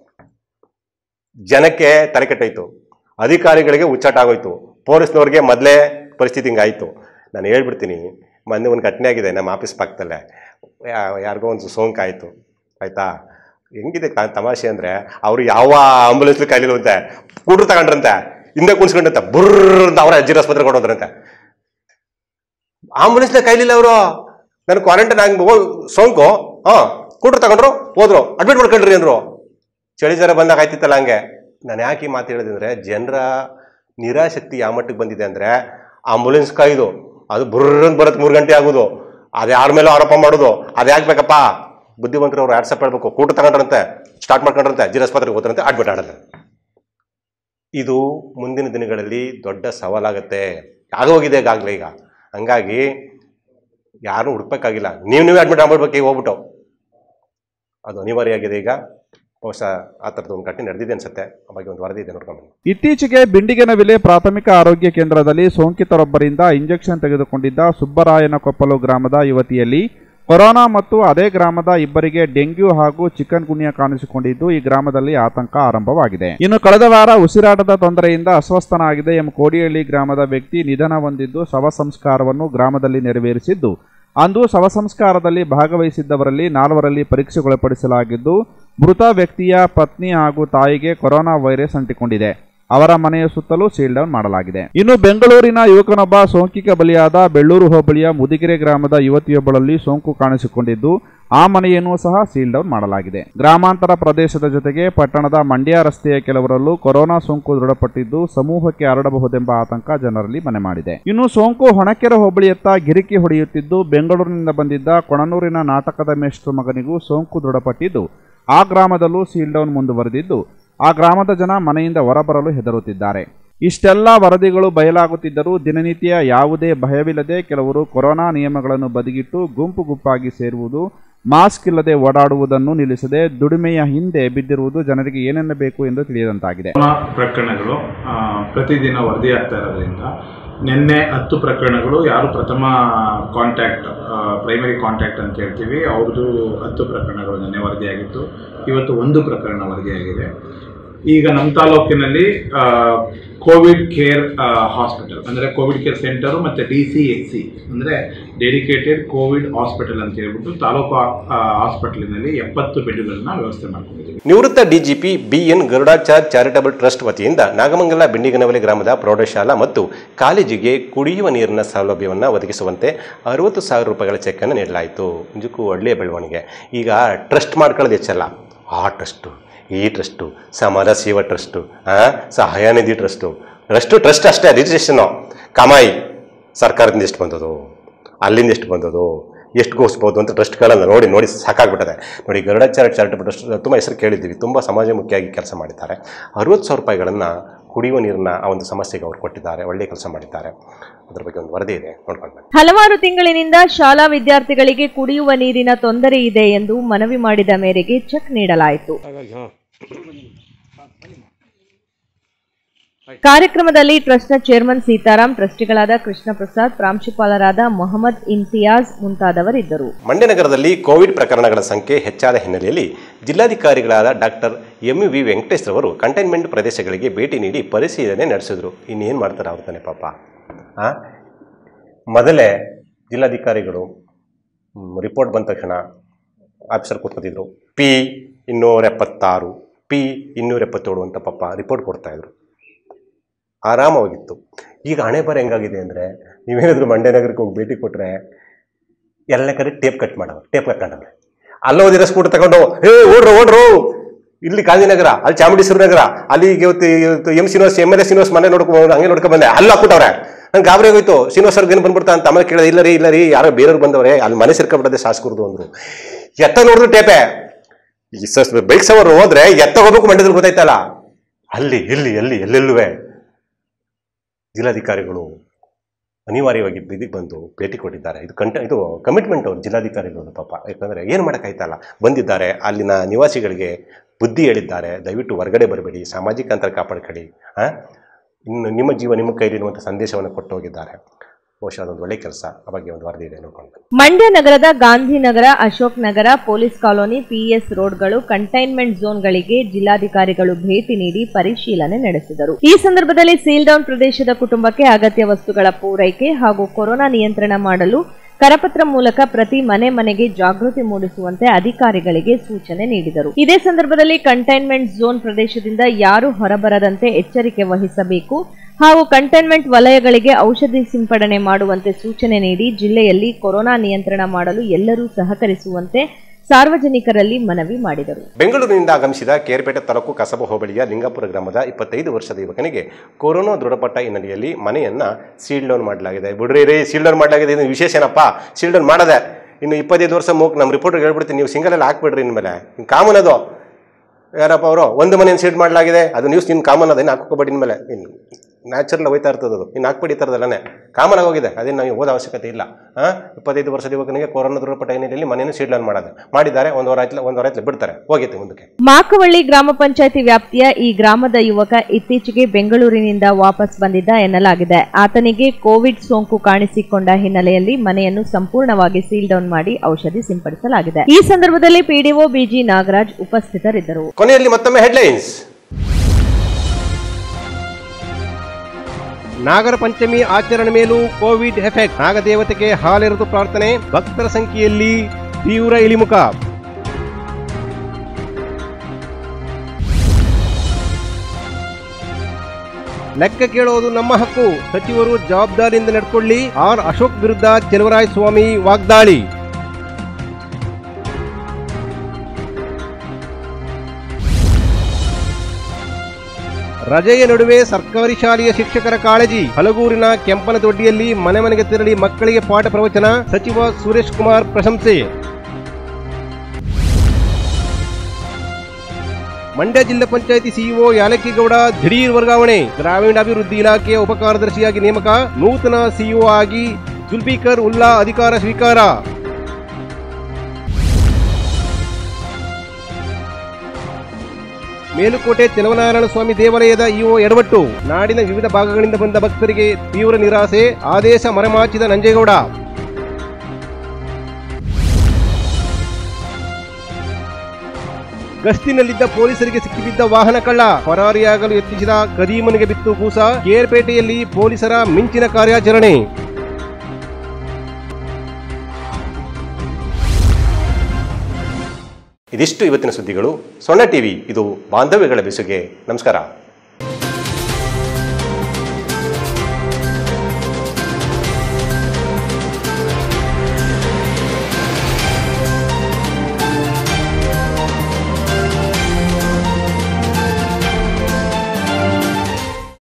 ಜನಕ್ಕೆ ತಲೆ ಕೆಟ್ಟೋಯ್ತು, ಅಧಿಕಾರಿಗಳಿಗೆ ಹುಚ್ಚಾಟ ಆಗೋಯ್ತು, ಪೊಲೀಸ್ನವ್ರಿಗೆ ಮೊದಲೇ ಪರಿಸ್ಥಿತಿ ಹಿಂಗಾಯಿತು. ನಾನು ಹೇಳ್ಬಿಡ್ತೀನಿ, ಮೊನ್ನೆ ಒಂದು ಘಟನೆ ಆಗಿದೆ ನಮ್ಮ ಆಫೀಸ್ ಪಕ್ಕದಲ್ಲೇ. ಯಾರಿಗೋ ಒಂದು ಸೋಂಕಾಯಿತು ಆಯಿತಾ. ಹೆಂಗಿದೆ ತಮಾಷೆ ಅಂದರೆ ಅವರು ಯಾವ ಆಂಬುಲೆನ್ಸ್ಲಿ ಕಾಯಿಲಿಲ್ವಂತೆ, ಕೂಡ್ರು ತಗೊಂಡ್ರಂತೆ, ಹಿಂದೆ ಕುಣಿಸ್ಕೊಂಡಂತೆ, ಬುರ್ರ ಅಂತ ಅವರ ಅಜ್ಜಿ ಆಸ್ಪತ್ರೆ ಕೊಡೋದ್ರಂತೆ. ಆಂಬುಲೆನ್ಸ್ನ ಕಾಯಿಲಿಲ್ಲ ಅವರು. ನಾನು ಕ್ವಾರಂಟೈನ್ ಆಗಿ ಸೋಂಕು ಹಾಂ ಕೂಡ್ರು ತಗೊಂಡ್ರು ಹೋದ್ರು, ಅಡ್ಮಿಟ್ ಮಾಡ್ಕೊಂಡ್ರಿ ಅಂದರು. ಚಳಿ ಜ್ವರ ಬಂದಾಗ ಆಯ್ತಿತ್ತಲ್ಲ ಹಂಗೆ. ನಾನು ಯಾಕೆ ಈ ಮಾತು ಹೇಳಿದ್ರೆ, ಜನರ ನಿರಾಸಕ್ತಿ ಯಾವ ಮಟ್ಟಿಗೆ ಬಂದಿದೆ ಅಂದರೆ, ಆಂಬುಲೆನ್ಸ್ ಕಾಯ್ದು ಅದು ಬುರ್ರಂತ ಬರುತ್ತೆ, ಮೂರು ಗಂಟೆ ಆಗೋದು, ಅದು ಯಾರ ಮೇಲೂ ಆರೋಪ ಮಾಡೋದು. ಅದು ಯಾಕೆ ಬೇಕಪ್ಪ, ಬುದ್ಧಿವಂತರು ಅವ್ರು ಆಡ್ಸಪ್ ಹೇಳ್ಬೇಕು. ಕೂಟ ತಗೊಂಡ್ರಂತೆ, ಸ್ಟಾರ್ಟ್ ಮಾಡ್ಕೊಂಡ್ರಂತೆ, ಜಿಲ್ಲೆ ಆಸ್ಪತ್ರೆಗೆ ಹೋದ್ರಂತೆ, ಅಡ್ಮಿಟ್ ಆಡಲ್ಲ. ಇದು ಮುಂದಿನ ದಿನಗಳಲ್ಲಿ ದೊಡ್ಡ ಸವಾಲಾಗುತ್ತೆ. ಆಗೋಗಿದೆ ಈಗಾಗಲೇ. ಈಗ ಹಂಗಾಗಿ ಯಾರೂ ಹುಡುಕ್ಬೇಕಾಗಿಲ್ಲ, ನೀವು ನೀವೇ ಅಡ್ಮಿಟ್ ಆಗ್ಬಿಡ್ಬೇಕು ಈಗ ಹೋಗ್ಬಿಟ್ಟು. ಅದು ಅನಿವಾರ್ಯ ಆಗಿದೆ ಈಗ. ಬಹುಶಃ ಆ ಥರದ್ದು ಒಂದು ಘಟನೆ ನಡೆದಿದೆ ಅನ್ಸುತ್ತೆ. ಆ ಬಗ್ಗೆ ಒಂದು ವರದಿ ಇದೆ, ನೋಡ್ಕೊಂಡು. ಇತ್ತೀಚೆಗೆ ಬಿಂಡಿಗೆನವಿಲೆ ಪ್ರಾಥಮಿಕ ಆರೋಗ್ಯ ಕೇಂದ್ರದಲ್ಲಿ ಸೋಂಕಿತರೊಬ್ಬರಿಂದ ಇಂಜೆಕ್ಷನ್ ತೆಗೆದುಕೊಂಡಿದ್ದ ಸುಬ್ಬರಾಯನಕೊಪ್ಪಲು ಗ್ರಾಮದ ಯುವತಿಯಲ್ಲಿ ಕೊರೋನಾ ಮತ್ತು ಅದೇ ಗ್ರಾಮದ ಇಬ್ಬರಿಗೆ ಡೆಂಗ್ಯೂ ಹಾಗೂ ಚಿಕನ್ ಗುನ್ಯಾ ಕಾಣಿಸಿಕೊಂಡಿದ್ದು ಈ ಗ್ರಾಮದಲ್ಲಿ ಆತಂಕ ಆರಂಭವಾಗಿದೆ. ಇನ್ನು ಕಳೆದ ವಾರ ಉಸಿರಾಟದ ತೊಂದರೆಯಿಂದ ಅಸ್ವಸ್ಥನಾಗಿದೆ ಎಂಬ ಕೋಡಿಹಳ್ಳಿ ಗ್ರಾಮದ ವ್ಯಕ್ತಿ ನಿಧನ ಹೊಂದಿದ್ದು ಶವ ಸಂಸ್ಕಾರವನ್ನು ಗ್ರಾಮದಲ್ಲಿ ನೆರವೇರಿಸಿದ್ದು ಅಂದು ಶವ ಸಂಸ್ಕಾರದಲ್ಲಿ ಭಾಗವಹಿಸಿದ್ದವರಲ್ಲಿ ನಾಲ್ವರಲ್ಲಿ ಪರೀಕ್ಷೆಗೊಳಪಡಿಸಲಾಗಿದ್ದು ಮೃತ ವ್ಯಕ್ತಿಯ ಪತ್ನಿ ಹಾಗೂ ತಾಯಿಗೆ ಕೊರೋನಾ ವೈರಸ್ ಅಂಟಿಕೊಂಡಿದೆ. ಅವರ ಮನೆಯ ಸುತ್ತಲೂ ಸೀಲ್ ಡೌನ್ ಮಾಡಲಾಗಿದೆ. ಇನ್ನು ಬೆಂಗಳೂರಿನ ಯುವಕನೊಬ್ಬ ಸೋಂಕಿಗೆ ಬಲಿಯಾದ ಬೆಳ್ಳೂರು ಹೋಬಳಿಯ ಮುದಿಗೆರೆ ಗ್ರಾಮದ ಯುವತಿಯೊಬ್ಬಳಲ್ಲಿ ಸೋಂಕು ಕಾಣಿಸಿಕೊಂಡಿದ್ದು ಆ ಮನೆಯನ್ನು ಸಹ ಸೀಲ್ ಡೌನ್ ಮಾಡಲಾಗಿದೆ. ಗ್ರಾಮಾಂತರ ಪ್ರದೇಶದ ಜೊತೆಗೆ ಪಟ್ಟಣದ ಮಂಡ್ಯ ರಸ್ತೆಯ ಕೆಲವರಲ್ಲೂ ಕೊರೋನಾ ಸೋಂಕು ದೃಢಪಟ್ಟಿದ್ದು ಸಮೂಹಕ್ಕೆ ಹರಡಬಹುದೆಂಬ ಆತಂಕ ಜನರಲ್ಲಿ ಮನೆ ಮಾಡಿದೆ. ಇನ್ನು ಸೋಂಕು ಹೊಣಕೆರೆ ಹೋಬಳಿಯತ್ತ ಗಿರಿಕಿ ಹೊಡೆಯುತ್ತಿದ್ದು ಬೆಂಗಳೂರಿನಿಂದ ಬಂದಿದ್ದ ಕೊಣನೂರಿನ ನಾಟಕದ ಮೇಷ್ಟ್ರ ಮಗನಿಗೂ ಸೋಂಕು ದೃಢಪಟ್ಟಿದ್ದು ಆ ಗ್ರಾಮದಲ್ಲೂ ಸೀಲ್ ಡೌನ್ ಮುಂದುವರೆದಿದ್ದು ಆ ಗ್ರಾಮದ ಜನ ಮನೆಯಿಂದ ಹೊರಬರಲು ಹೆದರುತ್ತಿದ್ದಾರೆ. ಇಷ್ಟೆಲ್ಲ ವರದಿಗಳು ಬಯಲಾಗುತ್ತಿದ್ದರೂ ದಿನನಿತ್ಯ ಯಾವುದೇ ಭಯವಿಲ್ಲದೆ ಕೆಲವರು ಕೊರೋನಾ ನಿಯಮಗಳನ್ನು ಬದಿಗಿಟ್ಟು ಗುಂಪು ಗುಂಪಾಗಿ ಸೇರುವುದು, ಮಾಸ್ಕ್ ಇಲ್ಲದೆ ಓಡಾಡುವುದನ್ನು ನಿಲ್ಲಿಸದೆ ದುಡಿಮೆಯ ಹಿಂದೆ ಬಿದ್ದಿರುವುದು ಜನರಿಗೆ ಏನೆನ್ನಬೇಕು ಎಂದು ತಿಳಿಯದಂತಾಗಿದೆ. ಕೊರೋನಾ ಪ್ರಕರಣಗಳು ಪ್ರತಿದಿನ ವರದಿಯಾಗ್ತಾ ಇರೋದ್ರಿಂದ ನಿನ್ನೆ ಹತ್ತು ಪ್ರಕರಣಗಳು ಯಾರು ಪ್ರಥಮ ಕಾಂಟ್ಯಾಕ್ಟ್ ಪ್ರೈಮರಿ ಕಾಂಟ್ಯಾಕ್ಟ್ ಅಂತ ಹೇಳ್ತೀವಿ ಅವ್ರದ್ದು ಹತ್ತು ಪ್ರಕರಣಗಳು ನಿನ್ನೆ ವರದಿಯಾಗಿತ್ತು. ಇವತ್ತು ಒಂದು ಪ್ರಕರಣ ವರದಿಯಾಗಿದೆ. ಈಗ ನಮ್ಮ ತಾಲೂಕಿನಲ್ಲಿ ಕೋವಿಡ್ ಕೇರ್ ಹಾಸ್ಪಿಟಲ್ ಅಂದರೆ ಕೋವಿಡ್ ಕೇರ್ ಸೆಂಟರು ಮತ್ತು ಡಿ ಸಿ ಎಚ್ ಸಿ ಅಂದರೆ ಡೆಡಿಕೇಟೆಡ್ ಕೋವಿಡ್ ಹಾಸ್ಪಿಟಲ್ ಅಂತ ಹೇಳ್ಬಿಟ್ಟು ತಾಲೂಕು ಹಾಸ್ಪಿಟಲಿನಲ್ಲಿ ಎಪ್ಪತ್ತು ಬೆಡ್ಗಳನ್ನ ವ್ಯವಸ್ಥೆ ಮಾಡ್ಕೊಂಡಿದ್ದೀವಿ. ನಿವೃತ್ತ DGP B N Garudachar charitable trust ವತಿಯಿಂದ ನಾಗಮಂಗಲ ಬಿಂಡಿಗನವಲೆ ಗ್ರಾಮದ ಪ್ರೌಢಶಾಲಾ ಮತ್ತು ಕಾಲೇಜಿಗೆ ಕುಡಿಯುವ ನೀರಿನ ಸೌಲಭ್ಯವನ್ನು ಒದಗಿಸುವಂತೆ ಅರವತ್ತು ಸಾವಿರ ರೂಪಾಯಿಗಳ ಚೆಕ್ಕನ್ನು ನೀಡಲಾಯಿತು. ನಿಜಕ್ಕೂ ಒಳ್ಳೆಯ ಬೆಳವಣಿಗೆ. ಈಗ ಟ್ರಸ್ಟ್ ಮಾಡ್ಕೊಳ್ಳೋದು ಹೆಚ್ಚಲ್ಲ, ಆ ಟ್ರಸ್ಟು ಈ ಟ್ರಸ್ಟು ಸಮಾಜ ಸೇವಾ ಟ್ರಸ್ಟು ಸಹಾಯ ನಿಧಿ ಟ್ರಸ್ಟು ಟ್ರಸ್ಟು ಟ್ರಸ್ಟ್ ಅಷ್ಟೇ ರಿಜಿಸ್ಟ್ರೇಷನು ಕಮಾಯಿ ಸರ್ಕಾರದಿಂದ ಎಷ್ಟು ಬಂದದು, ಅಲ್ಲಿಂದ ಎಷ್ಟು ಬಂದದು, ಎಷ್ಟು ಗೋಸ್ಬೋದು ಅಂತ ಟ್ರಸ್ಟ್ಗಳನ್ನು ನೋಡಿ ನೋಡಿ ಸಾಕಾಗ್ಬಿಟ್ಟದೆ. ನೋಡಿ ಗರುಡಾಚಾರ್ಯ ಚಾರಿಟಬಲ್ ಟ್ರಸ್ಟ್ ತುಂಬ ಹೆಸರು ಕೇಳಿದ್ದೀವಿ, ತುಂಬ ಸಮಾಜಮುಖಿಯಾಗಿ ಕೆಲಸ ಮಾಡಿದ್ದಾರೆ. ಅರವತ್ತು ಸಾವಿರ ರೂಪಾಯಿಗಳನ್ನು ಕುಡಿಯುವ ನೀರಿನ ಆ ಒಂದು ಸಮಸ್ಯೆಗೆ ಅವರು ಕೊಟ್ಟಿದ್ದಾರೆ, ಒಳ್ಳೆಯ ಕೆಲಸ ಮಾಡಿದ್ದಾರೆ. ಅದರ ಬಗ್ಗೆ ಒಂದು ವರದಿ ಇದೆ, ನೋಡ್ಕೊಂಡು. ಹಲವಾರು ತಿಂಗಳಿನಿಂದ ಶಾಲಾ ವಿದ್ಯಾರ್ಥಿಗಳಿಗೆ ಕುಡಿಯುವ ನೀರಿನ ತೊಂದರೆ ಇದೆ ಎಂದು ಮನವಿ ಮಾಡಿದ ಮೇರೆಗೆ ಚೆಕ್ ನೀಡಲಾಯಿತು. ಕಾರ್ಯಕ್ರಮದಲ್ಲಿ ಟ್ರಸ್ಟ್ನ ಚೇರ್ಮನ್ ಸೀತಾರಾಮ್, ಟ್ರಸ್ಟಿಗಳಾದ ಕೃಷ್ಣ ಪ್ರಸಾದ್, ಪ್ರಾಂಶುಪಾಲರಾದ ಮೊಹಮ್ಮದ್ ಇಮ್ತಿಯಾಜ್ ಮುಂತಾದವರಿದ್ದರು. ಮಂಡ್ಯ ನಗರದಲ್ಲಿ ಕೋವಿಡ್ ಪ್ರಕರಣಗಳ ಸಂಖ್ಯೆ ಹೆಚ್ಚಾದ ಹಿನ್ನೆಲೆಯಲ್ಲಿ ಜಿಲ್ಲಾಧಿಕಾರಿಗಳಾದ ಡಾಕ್ಟರ್ ಎಂ ವಿ ವೆಂಕಟೇಶ್ ರವರು ಕಂಟೈನ್ಮೆಂಟ್ ಪ್ರದೇಶಗಳಿಗೆ ಭೇಟಿ ನೀಡಿ ಪರಿಶೀಲನೆ ನಡೆಸಿದ್ರು. ಇನ್ನೇನು ಮಾಡ್ತಾರೆ ಅವ್ರು ತಾನೆ ಪಾಪ. ಆ ಮೊದಲೇ ಜಿಲ್ಲಾಧಿಕಾರಿಗಳು ರಿಪೋರ್ಟ್ ಬಂದ ತಕ್ಷಣ ಆಫೀಸರ್ ಕೂತ್ಕೊತಿದ್ರು. ಪಿ ಇನ್ನೂರ ಎಪ್ಪತ್ತಾರು ಪಿ ಇನ್ನೂರ ಎಪ್ಪತ್ತೇಳು ಅಂತ ಪಾಪ ರಿಪೋರ್ಟ್ ಕೊಡ್ತಾಯಿದ್ರು, ಆರಾಮವಾಗಿತ್ತು. ಈಗ ಹಣೆ ಬರ ಹೆಂಗಾಗಿದೆ ಅಂದರೆ ನೀವೇನಾದರೂ ಮಂಡ್ಯ ನಗರಕ್ಕೆ ಹೋಗಿ ಭೇಟಿ ಕೊಟ್ಟರೆ ಎಲ್ಲ ಕಡೆ ಟೇಪ್ ಕಟ್ ಮಾಡೋರು, ಟೇಪ್ ಕಟ್ಕೊಂಡವ್ರೆ. ಅಲ್ಲೋದಿರೋ ಸ್ಕೂಟರ್ ತಗೊಂಡು ಹೇ ಓಡ್ರು ಓಡ್ರು ಇಲ್ಲಿ ಗಾಂಧಿನಗರ, ಅಲ್ಲಿ ಚಾಮುಂಡೇಶ್ವರಿ ನಗರ, ಅಲ್ಲಿ ಇವತ್ತು M Srinivas M L A Srinivas ಮನೆ ನೋಡ್ಕೊ ಹಂಗೆ ನೋಡ್ಕೊ ಬಂದೆ, ಅಲ್ಲಿ ಹಾಕ್ಬಿಟ್ಟವ್ರೆ. ನಂಗೆ ಗಾಬರಿ ಆಗೋಯ್ತು. ಶ್ರೀನಿವಾಸ್ ಅವ್ರಿಗೆ ಏನು ಬಂದ್ಬಿಡ್ತಾ ಅಂತ ಆಮೇಲೆ ಕೇಳಿದೆ, ಇಲ್ಲ ರೀ ಇಲ್ಲ ರೀ ಯಾರೋ ಬೇರೆಯವ್ರು ಬಂದವ್ರೆ, ಅಲ್ಲಿ ಮನೆ ಸೇರ್ಕೊಂಡ್ಬಿಡದೆ ಶಾಸಕರದು ಅಂದರು. ಎತ್ತ ನೋಡಿದ್ರು ಟೇಪೆ. ಬೈಕ್ ಸವರು ಹೋದ್ರೆ ಎತ್ತ ಹೋಗ್ಬೇಕು ಮಂಡ್ಯದಲ್ಲಿ ಗೊತ್ತಾಯ್ತಲ್ಲ, ಅಲ್ಲಿ ಇಲ್ಲಿ ಎಲ್ಲಿ ಎಲ್ಲೆಲ್ಲುವೆ ಜಿಲ್ಲಾಧಿಕಾರಿಗಳು ಅನಿವಾರ್ಯವಾಗಿ ಬೀದಿಗೆ ಬಂದು ಭೇಟಿ ಕೊಟ್ಟಿದ್ದಾರೆ. ಇದು ಕಂಟ ಇದು ಕಮಿಟ್ಮೆಂಟ್ ಅವರು ಜಿಲ್ಲಾಧಿಕಾರಿಗಳು ಪಾಪ. ಯಾಕಂದರೆ ಏನು ಮಾಡೋಕ್ಕಾಯ್ತಲ್ಲ, ಬಂದಿದ್ದಾರೆ, ಅಲ್ಲಿನ ನಿವಾಸಿಗಳಿಗೆ ಬುದ್ಧಿ ಹೇಳಿದ್ದಾರೆ, ದಯವಿಟ್ಟು ಹೊರಗಡೆ ಬರಬೇಡಿ, ಸಾಮಾಜಿಕ ಅಂತರ ಕಾಪಾಡ್ಕೊಳ್ಳಿ, ಹಾಂ ಇನ್ನು ನಿಮ್ಮ ಜೀವ ನಿಮ್ಮ ಕೈಲಿರುವಂಥ ಸಂದೇಶವನ್ನು ಕೊಟ್ಟು ಹೋಗಿದ್ದಾರೆ. ಬಹುಶಃ ಅದೊಂದು ಒಳ್ಳೆ ಕೆಲಸ. ಆ ಬಗ್ಗೆ ಒಂದು ವರದಿ ಇದೆ, ನೋಡ್ಕೊಂಡು. ಮಂಡ್ಯ ನಗರದ Gandhinagara, Ashok Nagara, police colony, PS ರೋಡ್ಗಳು ಕಂಟೈನ್ಮೆಂಟ್ ಝೋನ್ಗಳಿಗೆ ಜಿಲ್ಲಾಧಿಕಾರಿಗಳು ಭೇಟಿ ನೀಡಿ ಪರಿಶೀಲನೆ ನಡೆಸಿದರು. ಈ ಸಂದರ್ಭದಲ್ಲಿ ಸೀಲ್ ಡೌನ್ ಪ್ರದೇಶದ ಕುಟುಂಬಕ್ಕೆ ಅಗತ್ಯ ವಸ್ತುಗಳ ಪೂರೈಕೆ ಹಾಗೂ ಕೊರೋನಾ ನಿಯಂತ್ರಣ ಮಾಡಲು ಕರಪತ್ರ ಮೂಲಕ ಪ್ರತಿ ಮನೆ ಮನೆಗೆ ಜಾಗೃತಿ ಮೂಡಿಸುವಂತೆ ಅಧಿಕಾರಿಗಳಿಗೆ ಸೂಚನೆ ನೀಡಿದರು. ಇದೇ ಸಂದರ್ಭದಲ್ಲಿ ಕಂಟೈನ್ಮೆಂಟ್ ಝೋನ್ ಪ್ರದೇಶದಿಂದ ಯಾರು ಹೊರಬರದಂತೆ ಎಚ್ಚರಿಕೆ ವಹಿಸಬೇಕು ಹಾಗೂ ಕಂಟೈನ್ಮೆಂಟ್ ವಲಯಗಳಿಗೆ ಔಷಧಿ ಸಿಂಪಡಣೆ ಮಾಡುವಂತೆ ಸೂಚನೆ ನೀಡಿ ಜಿಲ್ಲೆಯಲ್ಲಿ ಕೊರೋನಾ ನಿಯಂತ್ರಣ ಮಾಡಲು ಎಲ್ಲರೂ ಸಹಕರಿಸುವಂತೆ ಸಾರ್ವಜನಿಕರಲ್ಲಿ ಮನವಿ ಮಾಡಿದರು. ಬೆಂಗಳೂರಿನಿಂದ ಆಗಮಿಸಿದ ಕೇರ್ಪೇಟೆ ತಾಲೂಕು ಕಸಬಾ ಹೋಬಳಿಯ ಲಿಂಗಾಪುರ ಗ್ರಾಮದ ಇಪ್ಪತ್ತೈದು ವರ್ಷದ ಯುವಕನಿಗೆ ಕೊರೋನಾ ದೃಢಪಟ್ಟ ಹಿನ್ನೆಲೆಯಲ್ಲಿ ಮನೆಯನ್ನ ಸೀಲ್ ಡೌನ್ ಮಾಡಲಾಗಿದೆ. ಬಿಡ್ರಿ ರೇ ಸೀಲ್ ಡೌನ್ ಮಾಡಲಾಗಿದೆ, ಇದು ವಿಶೇಷ ಏನಪ್ಪ, ಸೀಲ್ ಡೌನ್ ಮಾಡದೆ ಇನ್ನು ಇಪ್ಪತ್ತೈದು ವರ್ಷ ಮೂಕ್ ನಮ್ಮ ರಿಪೋರ್ಟ್ಗೆ ಹೇಳ್ಬಿಡ್ತೀನಿ, ನೀವು ಸಿಂಗಲಲ್ಲಿ ಹಾಕ್ಬಿಡ್ರಿ. ಇನ್ಮೇಲೆ ಕಾಮನ್ ಅದು ಯಾರಪ್ಪ ಅವರು ಒಂದು ಮನೆಯನ್ನು ಸೀಲ್ ಮಾಡಲಾಗಿದೆ, ಅದು ನ್ಯೂಸ್ ನಿನ್ನ ಕಾಮನ್ ಅದೇನು ಹಾಕೋಬೇಡಿ. ಇನ್ಮೇಲೆ ನ್ಯಾಚುರಲ್ ಹೋಯ್ತಾ ಇರ್ತದೆ ಅದು. ಇನ್ನು ಹಾಕ್ಬಿಡಿ ಈ ಥರದಲ್ಲೇ ಕಾಮನ್ ಆಗೋಗಿದೆ, ಅದೇನು ನಾವು ಓದೋ ಅವಶ್ಯಕತೆ ಇಲ್ಲ. ಹಾಂ ಇಪ್ಪತ್ತೈದು ವರ್ಷದ ಯುವಕನಿಗೆ ಕೊರೋನಾ ದೃಢಪಟ್ಟ ಹಿನ್ನೆಲೆಯಲ್ಲಿ ಮನೆಯನ್ನು ಶೀಡ್ಲನ್ ಮಾಡೋದು ಮಾಡಿದ್ದಾರೆ. ಒಂದು ವಾರ ಆಯ್ತು ಒಂದು ವಾರ ಆಯ್ತು ಬಿಡ್ತಾರೆ, ಹೋಗಿತ್ತು ಮುಂದಕ್ಕೆ. ಮಾಕವಳ್ಳಿ ಗ್ರಾಮ ಪಂಚಾಯಿತಿ ವ್ಯಾಪ್ತಿಯ ಈ ಗ್ರಾಮದ ಯುವಕ ಇತ್ತೀಚೆಗೆ ಬೆಂಗಳೂರಿನಿಂದ ವಾಪಸ್ ಬಂದಿದ್ದ ಎನ್ನಲಾಗಿದೆ. ಆತನಿಗೆ ಕೋವಿಡ್ ಸೋಂಕು ಕಾಣಿಸಿಕೊಂಡ ಹಿನ್ನೆಲೆಯಲ್ಲಿ ಮನೆಯನ್ನು ಸಂಪೂರ್ಣವಾಗಿ ಸೀಲ್ ಡೌನ್ ಮಾಡಿ ಔಷಧಿ ಸಿಂಪಡಿಸಲಾಗಿದೆ. ಈ ಸಂದರ್ಭದಲ್ಲಿ ಪಿಡಿಒ ಬಿಜಿ ನಾಗರಾಜ್ ಉಪಸ್ಥಿತರಿದ್ದರು. ಕೊನೆಯಲ್ಲಿ ಮತ್ತೊಮ್ಮೆ ಹೆಡ್ಲೈನ್ಸ್. ನಾಗರ ಪಂಚಮಿ ಆಚರಣೆ ಮೇಲೂ ಕೋವಿಡ್ ಎಫೆಕ್ಟ್. ನಾಗದೇವತೆಗೆ ಹಾಲೆರೆದು ಪ್ರಾರ್ಥನೆ, ಭಕ್ತರ ಸಂಖ್ಯೆಯಲ್ಲಿ ತೀವ್ರ ಇಳಿಮುಖ. ಲೆಕ್ಕ ಕೇಳೋದು ನಮ್ಮ ಹಕ್ಕು, ಸಚಿವರು ಜವಾಬ್ದಾರಿಯಿಂದ ನಡ್ಕೊಳ್ಳಿ. ಆರ್ ಅಶೋಕ್ ವಿರುದ್ಧ ಚೆಲುವರಾಯ ಸ್ವಾಮಿ ವಾಗ್ದಾಳಿ. ರಜೆಯ ನಡುವೆ ಸರ್ಕಾರಿ ಶಾಲೆಯ ಶಿಕ್ಷಕರ ಕಾಳಜಿ. ಹಲಗೂರಿನ ಕೆಂಪನದೊಡ್ಡಿಯಲ್ಲಿ ಮನೆ ಮನೆಗೆ ತೆರಳಿ ಮಕ್ಕಳಿಗೆ ಪಾಠ ಪ್ರವಚನ. ಸಚಿವ ಸುರೇಶ್ ಕುಮಾರ್ ಪ್ರಶಂಸೆ. ಮಂಡ್ಯ ಜಿಲ್ಲಾ ಪಂಚಾಯಿತಿ ಸಿಇಒ ಯಾಲಕ್ಕಿಗೌಡ ದಿಢೀರ್ ವರ್ಗಾವಣೆ. ಗ್ರಾಮೀಣಾಭಿವೃದ್ಧಿ ಇಲಾಖೆಯ ಉಪ ಕಾರ್ಯದರ್ಶಿಯಾಗಿ ನೇಮಕ. ನೂತನ ಸಿಇಒ ಆಗಿ ಜುಲ್ಫಿಕರ್ ಉಲ್ಲಾ ಅಧಿಕಾರ ಸ್ವೀಕಾರ. ಮೇಲುಕೋಟೆ ಚೆಲುವನಾರಾಯಣ ಸ್ವಾಮಿ ದೇವಾಲಯದ ಇಒ ಎಡವಟ್ಟು. ನಾಡಿನ ವಿವಿಧ ಭಾಗಗಳಿಂದ ಬಂದ ಭಕ್ತರಿಗೆ ತೀವ್ರ ನಿರಾಸೆ. ಆದೇಶ ಮರೆಮಾಚಿದ ನಂಜೇಗೌಡ. ಗಸ್ತಿನಲ್ಲಿದ್ದ ಪೊಲೀಸರಿಗೆ ಸಿಕ್ಕಿಬಿದ್ದ ವಾಹನ ಕಳ್ಳ. ಪರಾರಿಯಾಗಲು ಯತ್ನಿಸಿದ ಕದೀಮನಿಗೆ ಬಿತ್ತು ಕೂಸ. ಕೇರ್ಪೇಟೆಯಲ್ಲಿ ಪೊಲೀಸರ ಮಿಂಚಿನ ಕಾರ್ಯಾಚರಣೆ. ಇದಿಷ್ಟು ಇವತ್ತಿನ ಸುದ್ದಿಗಳು. ಸೊನ್ನೆ ಟಿವಿ, ಇದು ಬಾಂಧವ್ಯಗಳ ಬೆಸುಗೆ. ನಮಸ್ಕಾರ.